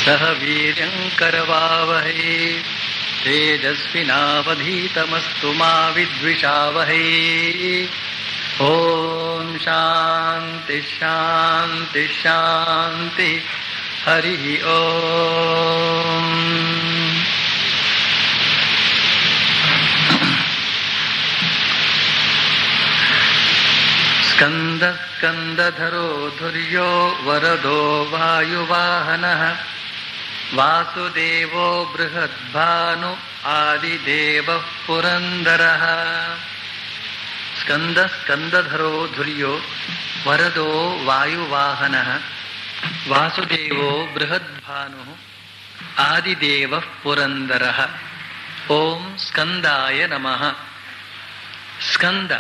ಸಹ ವೀರ್ಯಂಕರವಾವಹೈ ತೇಜಸ್ವಿನಾವಧೀತಮಸ್ತು ಮಾ ವಿದ್ವಿಷಾವಹೈ. ಓಂ ಶಾಂತಿ ಶಾಂತಿ ಶಾಂತಿ. ಹರಿ ಓಂ. ಸ್ಕಂದ ಸ್ಕಂದಧರೋ ಧುರ್ಯೋ ವರದೋ ವಾಯುವಾಹನಃ ವಾಸುದೇವೋ ಬೃಹದ್ಭಾನು ಆದಿದೇವಃ ಪುರಂದರಃ. ಸ್ಕಂದ ಸ್ಕಂದಧರೋ ಧುರ್ಯೋ ವರದೋ ವಾಯುವಾಹನಃ ವಾಸುದೇವೋ ಬೃಹದ್ಭಾನು ಆದಿದೇವಃ ಪುರಂದರಃ. ಓಂ ಸ್ಕಂದಾಯ ನಮಃ. ಸ್ಕಂದ,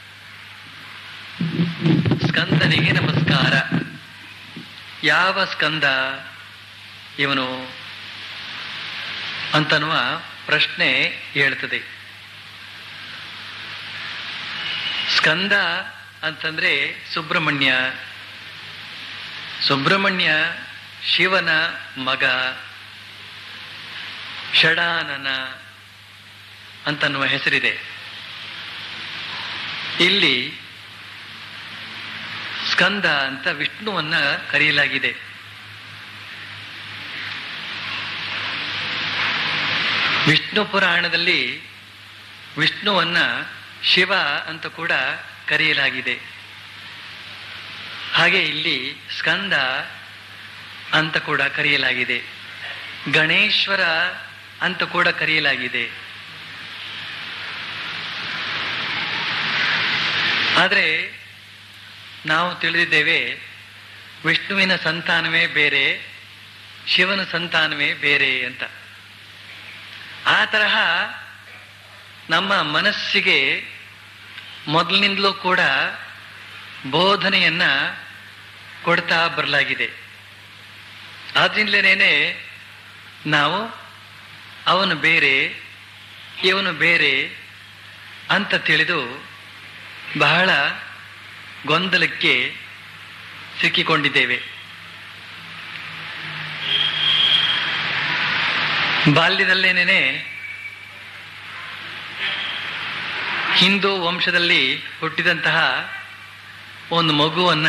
ಸ್ಕಂದನಿಗೆ ನಮಸ್ಕಾರ. ಯಾವ ಸ್ಕಂದ ಇವನು ಅಂತನ್ನುವ ಪ್ರಶ್ನೆ ಹೇಳ್ತದೆ. ಸ್ಕಂದ ಅಂತಂದ್ರೆ ಸುಬ್ರಹ್ಮಣ್ಯ. ಸುಬ್ರಹ್ಮಣ್ಯ ಶಿವನ ಮಗ, ಷಡಾನನ ಅಂತನ್ನುವ ಹೆಸರಿದೆ. ಇಲ್ಲಿ ಸ್ಕಂದ ಅಂತ ವಿಷ್ಣುವನ್ನ ಕರೆಯಲಾಗಿದೆ. ವಿಷ್ಣು ಪುರಾಣದಲ್ಲಿ ವಿಷ್ಣುವನ್ನ ಶಿವ ಅಂತ ಕೂಡ ಕರೆಯಲಾಗಿದೆ. ಹಾಗೆ ಇಲ್ಲಿ ಸ್ಕಂದ ಅಂತ ಕೂಡ ಕರೆಯಲಾಗಿದೆ. ಗಣೇಶ್ವರ ಅಂತ ಕೂಡ ಕರೆಯಲಾಗಿದೆ. ಆದರೆ ನಾವು ತಿಳಿದಿದ್ದೇವೆ ವಿಷ್ಣುವಿನ ಸಂತಾನವೇ ಬೇರೆ, ಶಿವನ ಸಂತಾನವೇ ಬೇರೆ ಅಂತ. ಆ ತರಹ ನಮ್ಮ ಮನಸ್ಸಿಗೆ ಮೊದಲಿನಿಂದಲೂ ಕೂಡ ಬೋಧನೆಯನ್ನ ಕೊಡ್ತಾ ಬರಲಾಗಿದೆ. ಆದ್ರಿಂದಲೇನೆ ನಾವು ಅವನು ಬೇರೆ ಇವನು ಬೇರೆ ಅಂತ ತಿಳಿದು ಬಹಳ ಗೊಂದಲಕ್ಕೆ ಸಿಕ್ಕಿಕೊಂಡಿದ್ದೇವೆ. ಬಾಲ್ಯದಲ್ಲೇನೆ ಹಿಂದೂ ವಂಶದಲ್ಲಿ ಹುಟ್ಟಿದಂತಹ ಒಂದು ಮಗುವನ್ನ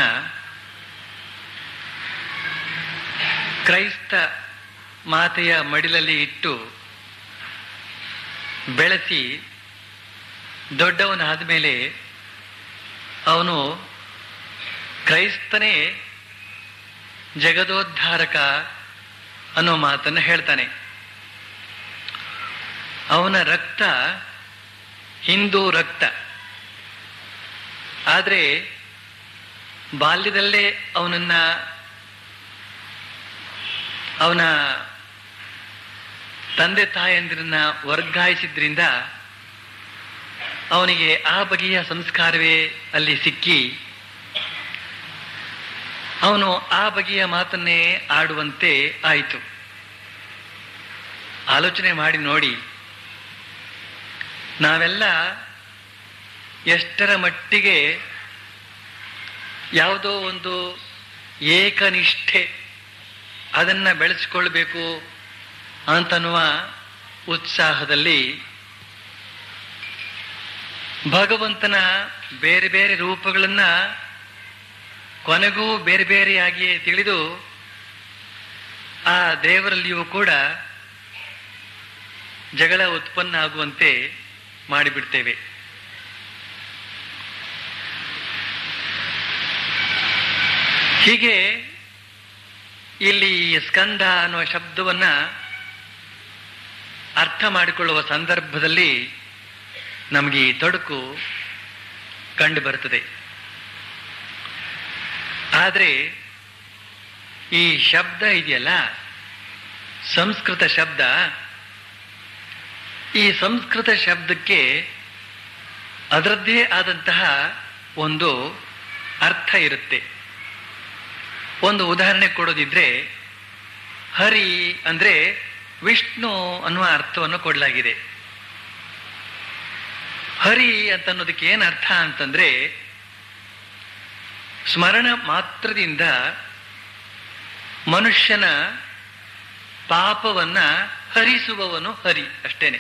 ಕ್ರೈಸ್ತ ಮಾತೆಯ ಮಡಿಲಲ್ಲಿ ಇಟ್ಟು ಬೆಳೆಸಿ ದೊಡ್ಡವನಾದ ಮೇಲೆ ಅವನು ಕ್ರೈಸ್ತನೇ ಜಗದೋದ್ಧಾರಕ ಅನ್ನೋ ಮಾತನ್ನು ಹೇಳ್ತಾನೆ. ಅವನ ರಕ್ತ ಹಿಂದೂ ರಕ್ತ. ಆದರೆ ಬಾಲ್ಯದಲ್ಲೇ ಅವನ ತಂದೆ ತಾಯಂದಿರನ್ನ ವರ್ಗಾಯಿಸಿದ್ರಿಂದ ಅವನಿಗೆ ಆ ಬಗೆಯ ಸಂಸ್ಕಾರವೇ ಅಲ್ಲಿ ಸಿಕ್ಕಿ ಅವನು ಆ ಬಗೆಯ ಮಾತನ್ನೇ ಆಡುವಂತೆ ಆಯಿತು. ಆಲೋಚನೆ ಮಾಡಿ ನೋಡಿ, ನಾವೆಲ್ಲ ಎಷ್ಟರ ಮಟ್ಟಿಗೆ ಯಾವುದೋ ಒಂದು ಏಕನಿಷ್ಠೆ ಅದನ್ನ ಬೆಳೆಸಿಕೊಳ್ಬೇಕು ಅಂತನ್ನುವ ಉತ್ಸಾಹದಲ್ಲಿ ಭಗವಂತನ ಬೇರೆ ಬೇರೆ ರೂಪಗಳನ್ನ ಕೊನೆಗೂ ಬೇರೆ ಬೇರೆಯಾಗಿಯೇ ತಿಳಿದು ಆ ದೇವರಲ್ಲಿಯೂ ಕೂಡ ಜಗಳ ಉತ್ಪನ್ನ ಆಗುವಂತೆ ಮಾಡಿಬಿಡ್ತೇವೆ. ಹೀಗೆ ಇಲ್ಲಿ ಸ್ಕಂದ ಅನ್ನುವ ಶಬ್ದವನ್ನ ಅರ್ಥ ಮಾಡಿಕೊಳ್ಳುವ ಸಂದರ್ಭದಲ್ಲಿ ನಮಗೆ ಈ ತೊಡಕು ಕಂಡು ಬರುತ್ತದೆ. ಆದರೆ ಈ ಶಬ್ದ ಇದೆಯಲ್ಲ, ಸಂಸ್ಕೃತ ಶಬ್ದ, ಈ ಸಂಸ್ಕೃತ ಶಬ್ದಕ್ಕೆ ಅದರದ್ದೇ ಆದಂತಹ ಒಂದು ಅರ್ಥ ಇರುತ್ತೆ. ಒಂದು ಉದಾಹರಣೆ ಕೊಡೋದಿದ್ರೆ, ಹರಿ ಅಂದ್ರೆ ವಿಷ್ಣು ಅನ್ನುವ ಅರ್ಥವನ್ನು ಕೊಡಲಾಗಿದೆ. ಹರಿ ಅಂತನ್ನೋದಕ್ಕೆ ಏನು ಅರ್ಥ ಅಂತಂದ್ರೆ, ಸ್ಮರಣ ಮಾತ್ರದಿಂದ ಮನುಷ್ಯನ ಪಾಪವನ್ನ ಹರಿಸುವವನು ಹರಿ ಅಷ್ಟೇನೆ.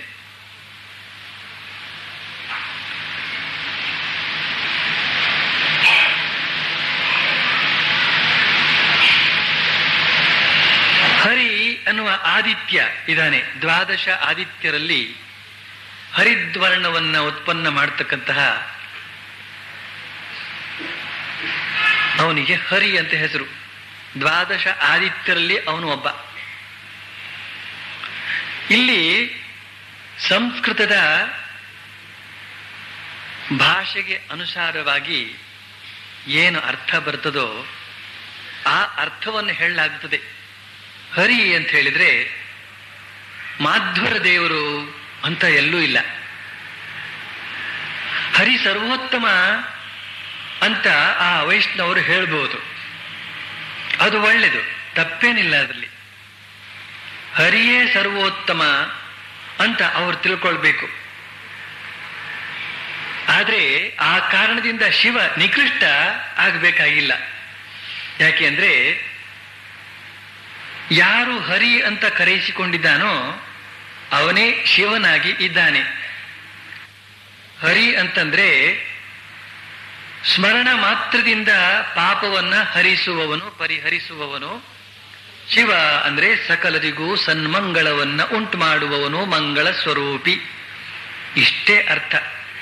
ಹರಿ ಅನ್ನುವ ಆದಿತ್ಯ ಇದ್ದಾನೆ. ದ್ವಾದಶ ಆದಿತ್ಯರಲ್ಲಿ ಹರಿದ್ವರ್ಣವನ್ನ ಉತ್ಪನ್ನ ಮಾಡತಕ್ಕಂತಹ ಅವನಿಗೆ ಹರಿ ಅಂತ ಹೆಸರು. ದ್ವಾದಶ ಆದಿತ್ಯರಲ್ಲಿ ಅವನು ಒಬ್ಬ. ಇಲ್ಲಿ ಸಂಸ್ಕೃತದ ಭಾಷೆಗೆ ಅನುಸಾರವಾಗಿ ಏನು ಅರ್ಥ ಬರ್ತದೋ ಆ ಅರ್ಥವನ್ನು ಹೇಳಲಾಗುತ್ತದೆ. ಹರಿ ಅಂತ ಹೇಳಿದ್ರೆ ಮಾಧ್ವರ ದೇವರು ಅಂತ ಎಲ್ಲೂ ಇಲ್ಲ. ಹರಿ ಸರ್ವೋತ್ತಮ ಅಂತ ಆ ವೈಷ್ಣವರು ಹೇಳ್ಬೋದು. ಅದು ಒಳ್ಳೆಯದು, ತಪ್ಪೇನಿಲ್ಲ ಅದರಲ್ಲಿ. ಹರಿಯೇ ಸರ್ವೋತ್ತಮ ಅಂತ ಅವರು ತಿಳ್ಕೊಳ್ಬೇಕು. ಆದ್ರೆ ಆ ಕಾರಣದಿಂದ ಶಿವ ನಿಕೃಷ್ಟ ಆಗಬೇಕಾಗಿಲ್ಲ. ಯಾಕೆ ಅಂದ್ರೆ ಯಾರು ಹರಿ ಅಂತ ಕರೆಯಿಸಿಕೊಂಡಿದ್ದಾನೋ ಅವನೇ ಶಿವನಾಗಿ ಇದ್ದಾನೆ. ಹರಿ ಅಂತಂದ್ರೆ ಸ್ಮರಣ ಮಾತ್ರದಿಂದ ಪಾಪವನ್ನ ಹರಿಸುವವನು, ಪರಿಹರಿಸುವವನು. ಶಿವ ಅಂದ್ರೆ ಸಕಲರಿಗೂ ಸನ್ಮಂಗಳವನ್ನ ಉಂಟು ಮಾಡುವವನು, ಮಂಗಳ ಸ್ವರೂಪಿ. ಇಷ್ಟೇ ಅರ್ಥ.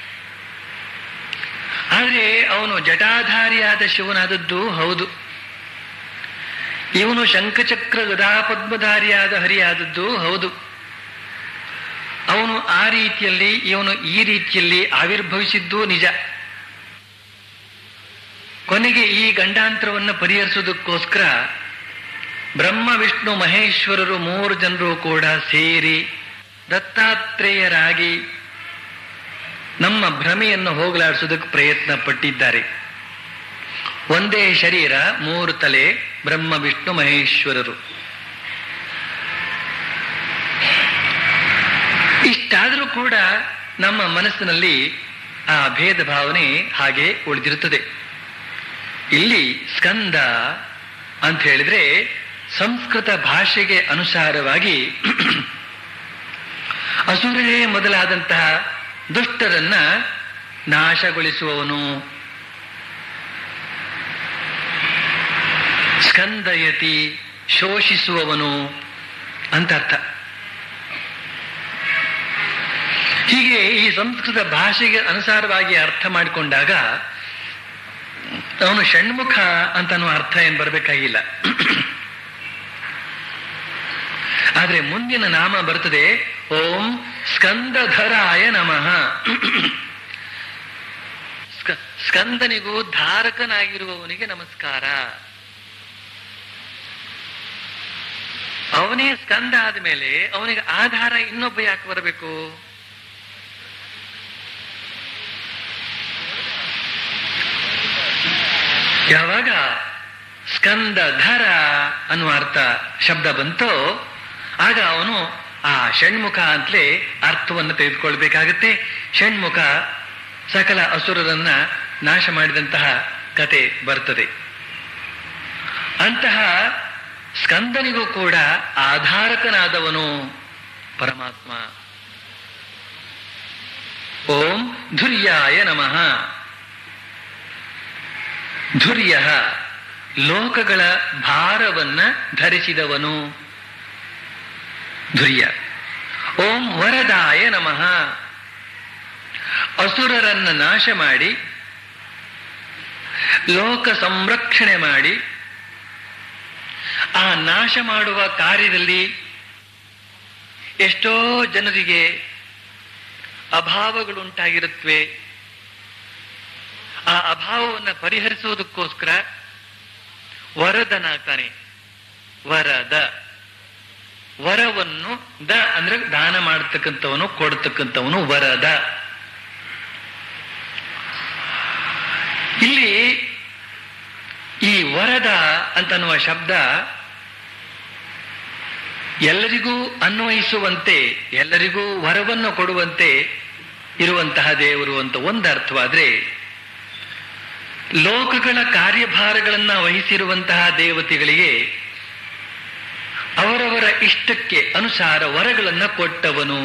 ಆದ್ರೆ ಅವನು ಜಟಾಧಾರಿಯಾದ ಶಿವನಾದದ್ದು ಹೌದು. ಇವನು ಶಂಖಚಕ್ರ ಗದಾ ಪದ್ಮಧಾರಿಯಾದ ಹರಿಯಾದದ್ದು ಹೌದು. ಅವನು ಆ ರೀತಿಯಲ್ಲಿ, ಇವನು ಈ ರೀತಿಯಲ್ಲಿ ಆವಿರ್ಭವಿಸಿದ್ದು ನಿಜ. ಕೊನೆಗೆ ಈ ಗಂಡಾಂತರವನ್ನು ಪರಿಹರಿಸುವುದಕ್ಕೋಸ್ಕರ ಬ್ರಹ್ಮ ವಿಷ್ಣು ಮಹೇಶ್ವರರು 3 ಜನರು ಕೂಡ ಸೇರಿ ದತ್ತಾತ್ರೇಯರಾಗಿ ನಮ್ಮ ಭ್ರಮೆಯನ್ನು ಹೋಗಲಾಡಿಸುವುದಕ್ಕೆ ಪ್ರಯತ್ನ ಪಟ್ಟಿದ್ದಾರೆ. ಒಂದೇ ಶರೀರ, 3 ತಲೆ, ಬ್ರಹ್ಮ ವಿಷ್ಣು ಮಹೇಶ್ವರರು. ಇಷ್ಟಾದರೂ ಕೂಡ ನಮ್ಮ ಮನಸ್ಸಿನಲ್ಲಿ ಆ ಭೇದ ಭಾವನೆ ಹಾಗೆ ಉಳಿದಿರುತ್ತದೆ. ಇಲ್ಲಿ ಸ್ಕಂದ ಅಂತ ಹೇಳಿದ್ರೆ ಸಂಸ್ಕೃತ ಭಾಷೆಗೆ ಅನುಸಾರವಾಗಿ ಅಸುರರೇ ಮೊದಲಾದಂತಹ ದುಷ್ಟರನ್ನ ನಾಶಗೊಳಿಸುವವನು. ಸ್ಕಂದಯತಿ, ಶೋಷಿಸುವವನು ಅಂತ ಅರ್ಥ. ಹೀಗೆ ಈ ಸಂಸ್ಕೃತ ಭಾಷೆಗೆ ಅನುಸಾರವಾಗಿ ಅರ್ಥ ಮಾಡಿಕೊಂಡಾಗ ಅವನು ಷಣ್ಮುಖ ಅಂತನೂ ಅರ್ಥ ಏನು ಬರಬೇಕಾಗಿಲ್ಲ. ಆದ್ರೆ ಮುಂದಿನ ನಾಮ ಬರ್ತದೆ, ಓಂ ಸ್ಕಂದಧರಾಯ ನಮಃ. ಸ್ಕಂದನಿಗೂ ಧಾರಕನಾಗಿರುವವನಿಗೆ ನಮಸ್ಕಾರ. ಅವನೇ ಸ್ಕಂದ ಆದ್ಮೇಲೆ ಅವನಿಗೆ ಆಧಾರ ಇನ್ನೊಬ್ಬ ಯಾಕೆ ಬರಬೇಕು? ಯಾವಾಗ ಸ್ಕಂದಧರ ಅನ್ನುವ ಅರ್ಥ ಶಬ್ದ ಬಂತೋ ಆಗ ಅವನು ಆ ಷಣ್ಮುಖ ಅಂತಲೇ ಅರ್ಥವನ್ನು ತೆಗೆದುಕೊಳ್ಬೇಕಾಗತ್ತೆ. ಷಣ್ಮುಖ ಸಕಲ ಅಸುರರನ್ನ ನಾಶ ಮಾಡಿದಂತಹ ಕತೆ ಬರ್ತದೆ. ಅಂತಹ ಸ್ಕಂದನಿಗೂ ಕೂಡ ಆಧಾರಕನಾದವನು ಪರಮಾತ್ಮ. ಓಂ ಧುರ್ಯಾಯ ನಮಃ. ಧುರ್ಯ ಲೋಕಗಳ ಭಾರವನ್ನ ಧರಿಸಿದವನು ಧುರ್ಯ. ಓಂ ವರದಾಯ ನಮಃ. ಅಸುರರನ್ನ ನಾಶ ಮಾಡಿ ಲೋಕ ಸಂರಕ್ಷಣೆ ಮಾಡಿ ಆ ನಾಶ ಮಾಡುವ ಕಾರ್ಯದಲ್ಲಿ ಎಷ್ಟೋ ಜನರಿಗೆ ಅಭಾವಗಳುಂಟಾಗಿರುತ್ತವೆ. ಆ ಅಭಾವವನ್ನು ಪರಿಹರಿಸುವುದಕ್ಕೋಸ್ಕರ ವರದನಾಗ್ತಾನೆ. ವರದ, ವರವನ್ನು ದ ಅಂದ್ರೆ ದಾನ ಮಾಡತಕ್ಕಂಥವನು, ಕೊಡ್ತಕ್ಕಂಥವನು ವರದ. ಇಲ್ಲಿ ಈ ವರದ ಅಂತನ್ನುವ ಶಬ್ದ ಎಲ್ಲರಿಗೂ ಅನ್ವಯಿಸುವಂತೆ, ಎಲ್ಲರಿಗೂ ವರವನ್ನು ಕೊಡುವಂತೆ ಇರುವಂತಹ ದೇವರು ಅಂತ ಒಂದು ಅರ್ಥವಾದ್ರೆ, ಲೋಕಗಳ ಕಾರ್ಯಭಾರಗಳನ್ನ ವಹಿಸಿರುವಂತಹ ದೇವತೆಗಳಿಗೆ ಅವರವರ ಇಷ್ಟಕ್ಕೆ ಅನುಸಾರ ವರಗಳನ್ನ ಕೊಟ್ಟವನು.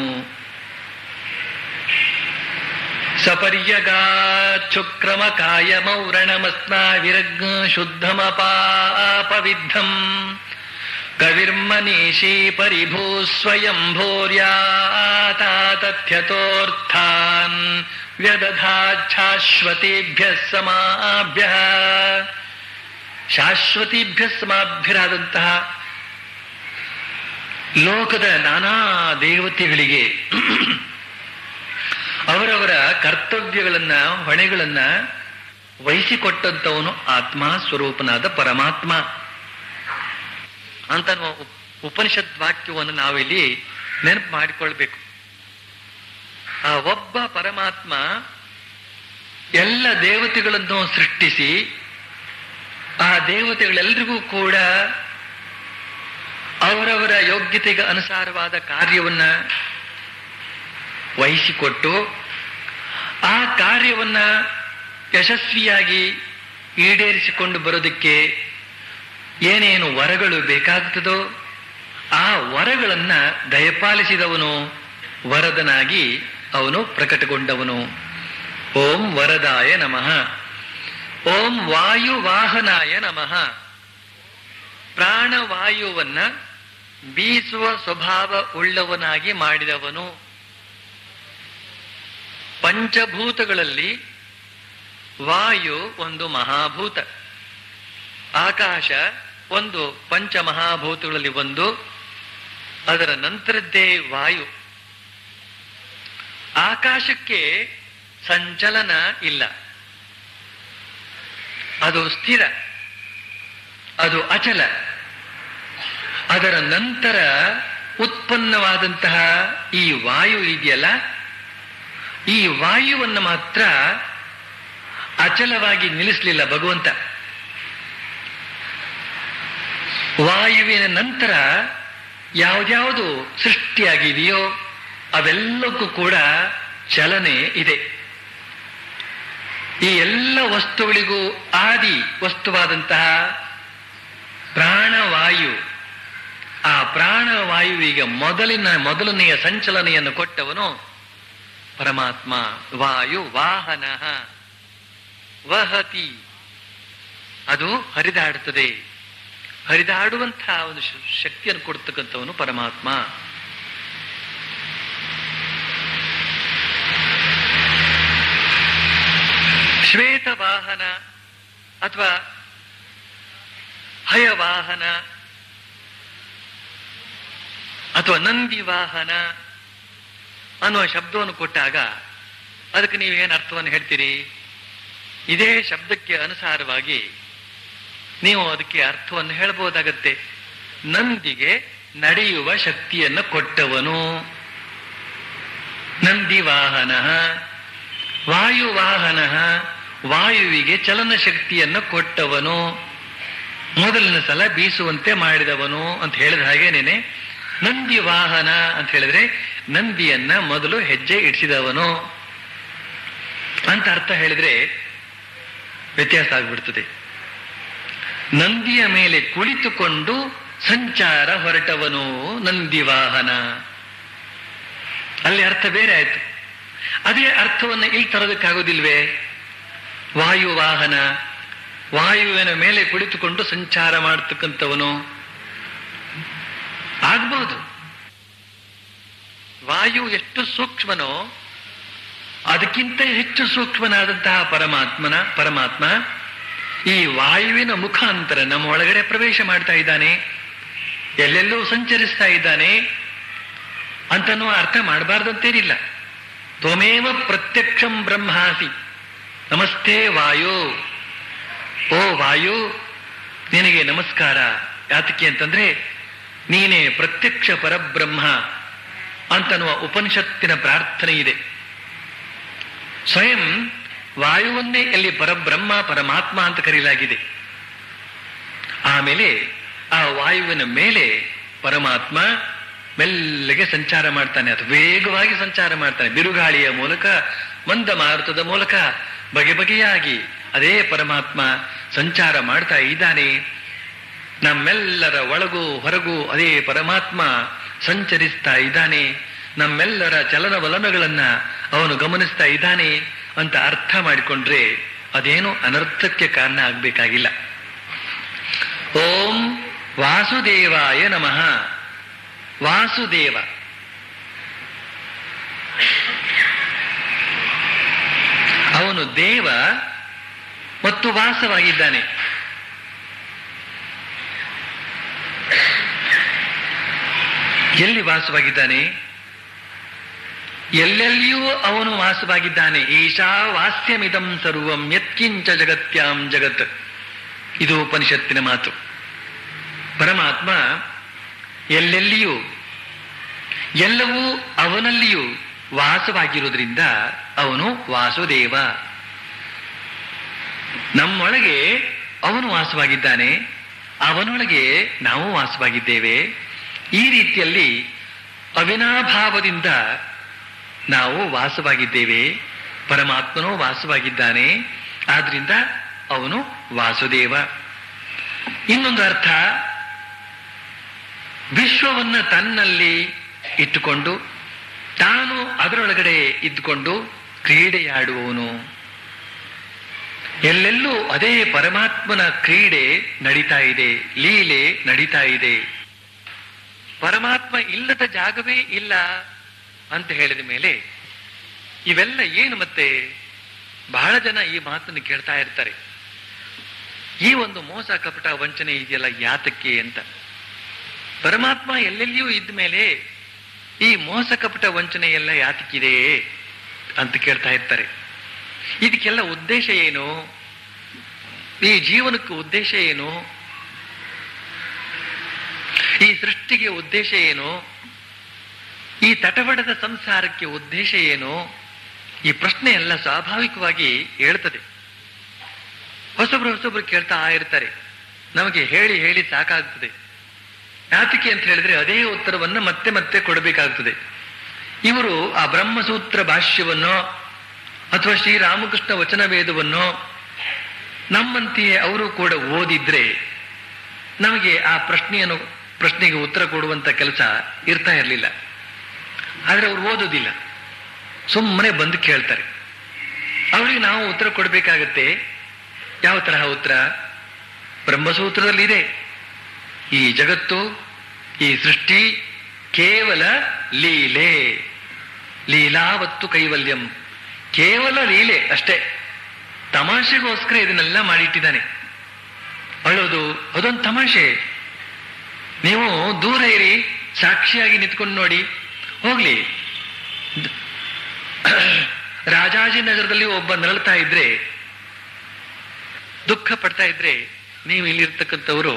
ಸಪರ್ಯಗಾಚುಕ್ರಮ ಕಾಯ ಮೌರಣಮಸ್ನಾ ವಿರಗ್ ಶುದ್ಧಮಪಾಪವಿದ್ಧಂ ಕವಿರ್ಮನೀಷಿ ಪರಿಭೂ ಸ್ವಯಂ ಭೂರ್ಯಾತಾ ತಥ್ಯತೋರ್ಥಾನ್ ವ್ಯದಧಾಚ್ಛಾಶ್ವತೀಭ್ಯ ಸಮಾಭ್ಯ. ಶಾಶ್ವತೀಭ್ಯ ಸಮಾಭ್ಯರಾದಂತಹ ಲೋಕದ ನಾನಾ ದೇವತೆಗಳಿಗೆ ಅವರವರ ಕರ್ತವ್ಯಗಳನ್ನ ಹೊಣೆಗಳನ್ನ ವಹಿಸಿಕೊಟ್ಟಂತವನು ಆತ್ಮ ಸ್ವರೂಪನಾದ ಪರಮಾತ್ಮ ಅಂತ ಉಪನಿಷತ್ ವಾಕ್ಯವನ್ನು ನಾವಿಲ್ಲಿ ನೆನಪು ಮಾಡಿಕೊಳ್ಬೇಕು. ಆ ಒಬ್ಬ ಪರಮಾತ್ಮ ಎಲ್ಲ ದೇವತೆಗಳನ್ನು ಸೃಷ್ಟಿಸಿ ಆ ದೇವತೆಗಳೆಲ್ಲರಿಗೂ ಕೂಡ ಅವರವರ ಯೋಗ್ಯತೆಗೆ ಅನುಸಾರವಾದ ಕಾರ್ಯವನ್ನ ವಹಿಸಿಕೊಟ್ಟು ಆ ಕಾರ್ಯವನ್ನ ಯಶಸ್ವಿಯಾಗಿ ಈಡೇರಿಸಿಕೊಂಡು ಬರೋದಕ್ಕೆ ಏನೇನು ವರಗಳು ಬೇಕಾಗುತ್ತದೋ ಆ ವರಗಳನ್ನ ದಯಪಾಲಿಸಿದವನು ವರದನಾಗಿ ಅವನು ಪ್ರಕಟಗೊಂಡವನು. ಓಂ ವರದಾಯ ನಮಃ. ಓಂ ವಾಯುವಾಹನಾಯ ನಮಃ. ಪ್ರಾಣವಾಯುವನ್ನ ಬೀಸುವ ಸ್ವಭಾವ ಉಳ್ಳವನಾಗಿ ಮಾಡಿದವನು. ಪಂಚಭೂತಗಳಲ್ಲಿ ವಾಯು ಒಂದು ಮಹಾಭೂತ, ಆಕಾಶ ಒಂದು ಪಂಚಮಹಾಭೂತಗಳಲ್ಲಿ ಒಂದು, ಅದರ ನಂತರದ್ದೇ ವಾಯು. ಆಕಾಶಕ್ಕೆ ಸಂಚಲನ ಇಲ್ಲ, ಅದು ಸ್ಥಿರ, ಅದು ಅಚಲ. ಅದರ ನಂತರ ಉತ್ಪನ್ನವಾದಂತಹ ಈ ವಾಯು ಇದೆಯಲ್ಲ, ಈ ವಾಯುವನ್ನು ಮಾತ್ರ ಅಚಲವಾಗಿ ನಿಲ್ಲಿಸಲಿಲ್ಲ ಭಗವಂತ. ವಾಯುವಿನ ನಂತರ ಯಾವ್ದ್ಯಾವುದು ಸೃಷ್ಟಿಯಾಗಿದೆಯೋ ಅವೆಲ್ಲಕ್ಕೂ ಕೂಡ ಚಲನೆ ಇದೆ. ಈ ಎಲ್ಲ ವಸ್ತುಗಳಿಗೂ ಆದಿ ವಸ್ತುವಾದಂತಹ ಪ್ರಾಣವಾಯು, ಆ ಪ್ರಾಣವಾಯುವಿಗೆ ಮೊದಲನೆಯ ಸಂಚಲನೆಯನ್ನು ಕೊಟ್ಟವನು ಪರಮಾತ್ಮ. ವಾಯು ವಾಹನ ವಹತಿ, ಅದು ಹರಿದಾಡುತ್ತದೆ. ಹರಿದಾಡುವಂತಹ ಒಂದು ಶಕ್ತಿಯನ್ನು ಕೊಡ್ತಕ್ಕಂಥವನು ಪರಮಾತ್ಮ. ಶ್ವೇತವಾಹನ ಅಥವಾ ಹಯವಾಹನ ಅಥವಾ ನಂದಿ ವಾಹನ ಅನ್ನುವ ಶಬ್ದವನ್ನು ಕೊಟ್ಟಾಗ ಅದಕ್ಕೆ ನೀವೇನು ಅರ್ಥವನ್ನು ಹೇಳ್ತೀರಿ? ಇದೇ ಶಬ್ದಕ್ಕೆ ಅನುಸಾರವಾಗಿ ನೀವು ಅದಕ್ಕೆ ಅರ್ಥವನ್ನು ಹೇಳಬಹುದಾಗತ್ತೆ. ನಂದಿಗೆ ನಡೆಯುವ ಶಕ್ತಿಯನ್ನು ಕೊಟ್ಟವನು ನಂದಿ ವಾಹನ. ವಾಯುವಾಹನ, ವಾಯುವಿಗೆ ಚಲನ ಶಕ್ತಿಯನ್ನು ಕೊಟ್ಟವನು, ಮೊದಲನೇ ಸಲ ಬೀಸುವಂತೆ ಮಾಡಿದವನು ಅಂತ ಹೇಳಿದ ಹಾಗೇನೇನೆ ನಂದಿ ವಾಹನ ಅಂತ ಹೇಳಿದ್ರೆ ನಂದಿಯನ್ನ ಮೊದಲು ಹೆಜ್ಜೆ ಇಡಿಸಿದವನು ಅಂತ ಅರ್ಥ ಹೇಳಿದ್ರೆ ವ್ಯತ್ಯಾಸ ಆಗ್ಬಿಡ್ತದೆ. ನಂದಿಯ ಮೇಲೆ ಕುಳಿತುಕೊಂಡು ಸಂಚಾರ ಹೊರಟವನು ನಂದಿ ವಾಹನ, ಅಲ್ಲಿ ಅರ್ಥ ಬೇರೆ ಆಯ್ತು. ಅದೇ ಅರ್ಥವನ್ನು ಇಲ್ಲಿ ತರೋದಕ್ಕಾಗೋದಿಲ್ವೇ? ವಾಯುವಾಹನ, ವಾಯುವಿನ ಮೇಲೆ ಕುಳಿತುಕೊಂಡು ಸಂಚಾರ ಮಾಡತಕ್ಕಂಥವನು ಆಗ್ಬಹುದು. ವಾಯು ಎಷ್ಟು ಸೂಕ್ಷ್ಮನೋ ಅದಕ್ಕಿಂತ ಹೆಚ್ಚು ಸೂಕ್ಷ್ಮನಾದಂತಹ ಪರಮಾತ್ಮ ಈ ವಾಯುವಿನ ಮುಖಾಂತರ ನಮ್ಮ ಒಳಗಡೆ ಪ್ರವೇಶ ಮಾಡ್ತಾ ಇದ್ದಾನೆ, ಎಲ್ಲೆಲ್ಲೂ ಸಂಚರಿಸ್ತಾ ಇದ್ದಾನೆ ಅಂತನೂ ಅರ್ಥ ಮಾಡಬಾರ್ದಂತೇನಿಲ್ಲ. ತ್ವಮೇವ ಪ್ರತ್ಯಕ್ಷಂ ಬ್ರಹ್ಮಾಸಿ ನಮಸ್ತೆ ವಾಯು. ಓ ವಾಯು, ನಿನಗೆ ನಮಸ್ಕಾರ. ಯಾತಕ್ಕೆ ಅಂತಂದ್ರೆ ನೀನೇ ಪ್ರತ್ಯಕ್ಷ ಪರಬ್ರಹ್ಮ ಅಂತನ್ನುವ ಉಪನಿಷತ್ತಿನ ಪ್ರಾರ್ಥನೆ ಇದೆ. ಸ್ವಯಂ ವಾಯುವನ್ನೇ ಎಲ್ಲಿ ಪರಬ್ರಹ್ಮ ಪರಮಾತ್ಮ ಅಂತ ಕರೆಯಲಾಗಿದೆ. ಆಮೇಲೆ ಆ ವಾಯುವಿನ ಮೇಲೆ ಪರಮಾತ್ಮ ಮೆಲ್ಲಗೆ ಸಂಚಾರ ಮಾಡ್ತಾನೆ, ಅಥವಾ ವೇಗವಾಗಿ ಸಂಚಾರ ಮಾಡ್ತಾನೆ. ಬಿರುಗಾಳಿಯ ಮೂಲಕ, ಮಂದ ಮಾರುತದ ಮೂಲಕ ಬಗೆ ಬಗೆಯಾಗಿ ಅದೇ ಪರಮಾತ್ಮ ಸಂಚಾರ ಮಾಡ್ತಾ ಇದ್ದಾನೆ. ನಮ್ಮೆಲ್ಲರ ಒಳಗೂ ಹೊರಗೂ ಅದೇ ಪರಮಾತ್ಮ ಸಂಚರಿಸ್ತಾ ಇದ್ದಾನೆ, ನಮ್ಮೆಲ್ಲರ ಚಲನವಲನಗಳನ್ನ ಅವನು ಗಮನಿಸ್ತಾ ಇದ್ದಾನೆ ಅಂತ ಅರ್ಥ ಮಾಡಿಕೊಂಡ್ರೆ ಅದೇನು ಅನರ್ಥಕ್ಕೆ ಕಾರಣ ಆಗ್ಬೇಕಾಗಿಲ್ಲ. ಓಂ ವಾಸುದೇವಾಯ ನಮಃ. ವಾಸುದೇವ ಅವನು ದೇವ ಮತ್ತು ವಾಸವಾಗಿದ್ದಾನೆ. ಎಲ್ಲಿ ವಾಸವಾಗಿದ್ದಾನೆ? ಎಲ್ಲೆಲ್ಲಿಯೂ ಅವನು ವಾಸವಾಗಿದ್ದಾನೆ. ಈಶಾ ವಾಸ್ಯಮಿದಂ ಸರ್ವಂ ಯತ್ಕಿಂಚ ಜಗತ್ಯಾಂ ಜಗತ್. ಇದು ಉಪನಿಷತ್ತಿನ ಮಾತು. ಪರಮಾತ್ಮ ಎಲ್ಲೆಲ್ಲಿಯೂ ಎಲ್ಲವೂ ಅವನಲ್ಲಿಯೂ ವಾಸವಾಗಿರುವುದರಿಂದ ಅವನು ವಾಸುದೇವ. ನಮ್ಮೊಳಗೆ ಅವನು ವಾಸವಾಗಿದ್ದಾನೆ, ಅವನೊಳಗೆ ನಾವು ವಾಸವಾಗಿದ್ದೇವೆ. ಈ ರೀತಿಯಲ್ಲಿ ಅವಿನಾಭಾವದಿಂದ ನಾವು ವಾಸವಾಗಿದ್ದೇವೆ. ಪರಮಾತ್ಮನೂ ವಾಸವಾಗಿದ್ದಾನೆ, ಆದ್ರಿಂದ ಅವನು ವಾಸುದೇವ. ಇನ್ನೊಂದು ಅರ್ಥ, ವಿಶ್ವವನ್ನು ತನ್ನಲ್ಲಿ ಇಟ್ಟುಕೊಂಡು ತಾನು ಅದರೊಳಗಡೆ ಇದ್ದುಕೊಂಡು ಕ್ರೀಡೆಯಾಡುವವನು. ಎಲ್ಲೆಲ್ಲೂ ಅದೇ ಪರಮಾತ್ಮನ ಕ್ರೀಡೆ ನಡೀತಾ ಇದೆ, ಲೀಲೆ ನಡೀತಾ ಇದೆ. ಪರಮಾತ್ಮ ಇಲ್ಲದ ಜಾಗವೇ ಇಲ್ಲ ಅಂತ ಹೇಳಿದ ಮೇಲೆ ಇವೆಲ್ಲ ಏನು? ಮತ್ತೆ ಬಹಳ ಜನ ಈ ಮಾತನ್ನು ಕೇಳ್ತಾ ಇರ್ತಾರೆ, ಈ ಒಂದು ಮೋಸ ಕಪಟ ವಂಚನೆ ಇದೆಯಲ್ಲ ಯಾತಕ್ಕೆ ಅಂತ. ಪರಮಾತ್ಮ ಎಲ್ಲೆಲ್ಲಿಯೂ ಇದ್ದ ಮೇಲೆ ಈ ಮೋಸ ಕಪಟ ವಂಚನೆ ಎಲ್ಲ ಯಾತಕ್ಕಿದೆ ಅಂತ ಕೇಳ್ತಾ ಇರ್ತಾರೆ. ಇದಕ್ಕೆಲ್ಲ ಉದ್ದೇಶ ಏನು? ಈ ಜೀವನಕ್ಕೆ ಉದ್ದೇಶ ಏನು? ಈ ಸೃಷ್ಟಿಗೆ ಉದ್ದೇಶ ಏನು? ಈ ತಟವಡದ ಸಂಸಾರಕ್ಕೆ ಉದ್ದೇಶ ಏನು? ಈ ಪ್ರಶ್ನೆ ಎಲ್ಲ ಸ್ವಾಭಾವಿಕವಾಗಿ ಹೇಳ್ತದೆ. ಹೊಸಬ್ರು ಕೇಳ್ತಾ ಇರ್ತಾರೆ. ನಮಗೆ ಹೇಳಿ ಹೇಳಿ ಸಾಕಾಗ್ತದೆ. ಯಾತಕ್ಕೆ ಅಂತ ಹೇಳಿದ್ರೆ ಅದೇ ಉತ್ತರವನ್ನು ಮತ್ತೆ ಮತ್ತೆ ಕೊಡಬೇಕಾಗ್ತದೆ. ಇವರು ಆ ಬ್ರಹ್ಮಸೂತ್ರ ಭಾಷ್ಯವನ್ನೋ ಅಥವಾ ಶ್ರೀರಾಮಕೃಷ್ಣ ವಚನ ವೇದವನ್ನೋ ನಮ್ಮಂತೆಯೇ ಅವರು ಕೂಡ ಓದಿದ್ರೆ ನಮಗೆ ಆ ಪ್ರಶ್ನೆಗೆ ಉತ್ತರ ಕೊಡುವಂತ ಕೆಲಸ ಇರ್ತಾ ಇರಲಿಲ್ಲ. ಆದ್ರೆ ಅವ್ರು ಓದೋದಿಲ್ಲ, ಸುಮ್ಮನೆ ಬಂದು ಕೇಳ್ತಾರೆ. ಅವರಿಗೆ ನಾವು ಉತ್ತರ ಕೊಡಬೇಕಾಗತ್ತೆ. ಯಾವ ತರಹ ಉತ್ತರ? ಬ್ರಹ್ಮಸೂತ್ರದಲ್ಲಿದೆ, ಈ ಜಗತ್ತು, ಈ ಸೃಷ್ಟಿ ಕೇವಲ ಲೀಲೆ, ಲೀಲಾವತ್ತು ಕೈವಲ್ಯಂ, ಕೇವಲ ಲೀಲೆ ಅಷ್ಟೇ. ತಮಾಷೆಗೋಸ್ಕರ ಇದನ್ನೆಲ್ಲ ಮಾಡಿಟ್ಟಿದ್ದಾನೆ. ಅಳೋದು ಅದೊಂದು ತಮಾಷೆ. ನೀವು ದೂರ ಇರಿ, ಸಾಕ್ಷಿಯಾಗಿ ನಿಂತ್ಕೊಂಡು ನೋಡಿ. ಹೋಗ್ಲಿ, ರಾಜಾಜಿನಗರದಲ್ಲಿ ಒಬ್ಬ ನರಳ್ತಾ ಇದ್ರೆ, ದುಃಖ ಪಡ್ತಾ ಇದ್ರೆ, ನೀವು ಇಲ್ಲಿರ್ತಕ್ಕಂಥವ್ರು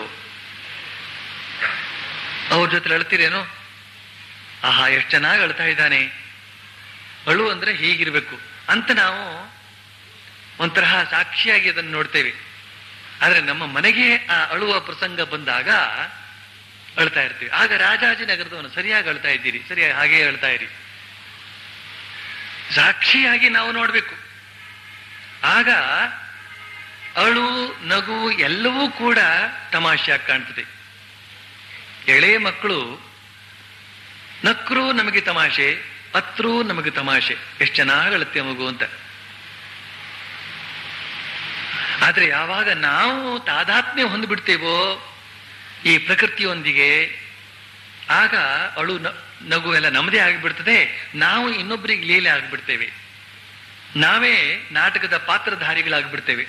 ಅವ್ರ ಜೊತೆ ಅಳ್ತೀರೇನೋ? ಆಹಾ, ಎಷ್ಟು ಚೆನ್ನಾಗಿ ಅಳ್ತಾ ಇದ್ದಾನೆ, ಅಳು ಅಂದ್ರೆ ಹೀಗಿರ್ಬೇಕು ಅಂತ ನಾವು ಒಂಥರಹ ಸಾಕ್ಷಿಯಾಗಿ ಅದನ್ನು ನೋಡ್ತೇವೆ. ಆದ್ರೆ ನಮ್ಮ ಮನೆಗೆ ಆ ಅಳುವ ಪ್ರಸಂಗ ಬಂದಾಗ ಅಳ್ತಾ ಇರ್ತೀವಿ. ಆಗ ರಾಜಾಜಿನಗರದವನು ಸರಿಯಾಗಿ ಅಳ್ತಾ ಇದ್ದೀರಿ, ಸರಿಯಾಗಿ ಹಾಗೇ ಅಳ್ತಾ ಇರಿ. ಸಾಕ್ಷಿಯಾಗಿ ನಾವು ನೋಡ್ಬೇಕು. ಆಗ ಅಳು, ನಗು ಎಲ್ಲವೂ ಕೂಡ ತಮಾಷೆಯಾಗಿ ಕಾಣ್ತದೆ. ಎಳೆ ಮಕ್ಕಳು ನಕ್ರೂ ನಮಗೆ ತಮಾಷೆ, ಅತ್ರೂ ನಮಗೆ ತಮಾಷೆ. ಎಷ್ಟು ಚೆನ್ನಾಗಿ ಅಳುತ್ತೆ ಮಗು ಅಂತ. ಆದ್ರೆ ಯಾವಾಗ ನಾವು ತಾದಾತ್ಮ್ಯ ಹೊಂದ್ಬಿಡ್ತೇವೋ ಈ ಪ್ರಕೃತಿಯೊಂದಿಗೆ, ಆಗ ಅಳು ನಗು ಎಲ್ಲ ನಮ್ಮದೇ ಆಗಿಬಿಡ್ತದೆ. ನಾವು ಇನ್ನೊಬ್ಬರಿಗೆ ಲೀಲೆ ಆಗಿಬಿಡ್ತೇವೆ, ನಾವೇ ನಾಟಕದ ಪಾತ್ರಧಾರಿಗಳಾಗ್ಬಿಡ್ತೇವೆ.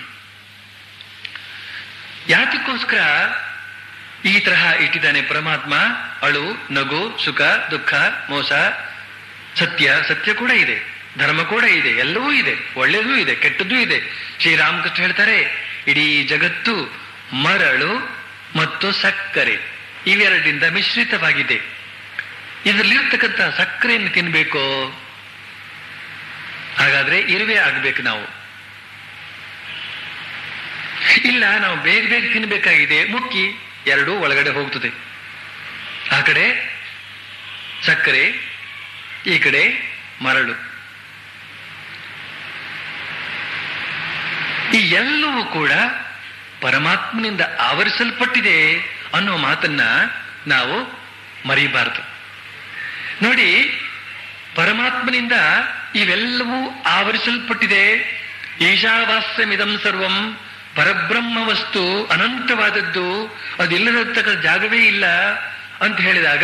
ಯಾತಕ್ಕೋಸ್ಕರ ಈ ತರಹ ಇಟ್ಟಿದ್ದಾನೆ ಪರಮಾತ್ಮ? ಅಳು, ನಗು, ಸುಖ, ದುಃಖ, ಮೋಸ, ಸತ್ಯ ಕೂಡ ಇದೆ, ಧರ್ಮ ಕೂಡ ಇದೆ, ಎಲ್ಲವೂ ಇದೆ, ಒಳ್ಳೆಯದೂ ಇದೆ, ಕೆಟ್ಟದ್ದೂ ಇದೆ. ಶ್ರೀರಾಮಕೃಷ್ಣ ಹೇಳ್ತಾರೆ, ಇಡೀ ಜಗತ್ತು ಮರಳು ಮತ್ತು ಸಕ್ಕರೆ ಇವೆರಡಿಂದ ಮಿಶ್ರಿತವಾಗಿದೆ. ಇದರಲ್ಲಿರ್ತಕ್ಕಂಥ ಸಕ್ಕರೆಯನ್ನು ತಿನ್ಬೇಕೋ? ಹಾಗಾದ್ರೆ ಇರುವೆ ಆಗ್ಬೇಕು ನಾವು. ಇಲ್ಲ, ನಾವು ಬೇಗ ಬೇಗ ತಿನ್ಬೇಕಾಗಿದೆ, ಮುಕ್ಕಿ ಎರಡೂ ಒಳಗಡೆ ಹೋಗ್ತದೆ. ಆ ಕಡೆ ಸಕ್ಕರೆ, ಈ ಕಡೆ ಮರಳು. ಈ ಎಲ್ಲವೂ ಕೂಡ ಪರಮಾತ್ಮನಿಂದ ಆವರಿಸಲ್ಪಟ್ಟಿದೆ ಅನ್ನೋ ಮಾತನ್ನ ನಾವು ಮರೆಯಬಾರದು. ನೋಡಿ, ಪರಮಾತ್ಮನಿಂದ ಇವೆಲ್ಲವೂ ಆವರಿಸಲ್ಪಟ್ಟಿದೆ. ಈಶಾವಾಸ್ಯಮಿದಂ ಸರ್ವಂ, ಪರಬ್ರಹ್ಮ ವಸ್ತು ಅನಂತವಾದದ್ದು, ಅದಿಲ್ಲದಕ್ಕ ಜಾಗವೇ ಇಲ್ಲ ಅಂತ ಹೇಳಿದಾಗ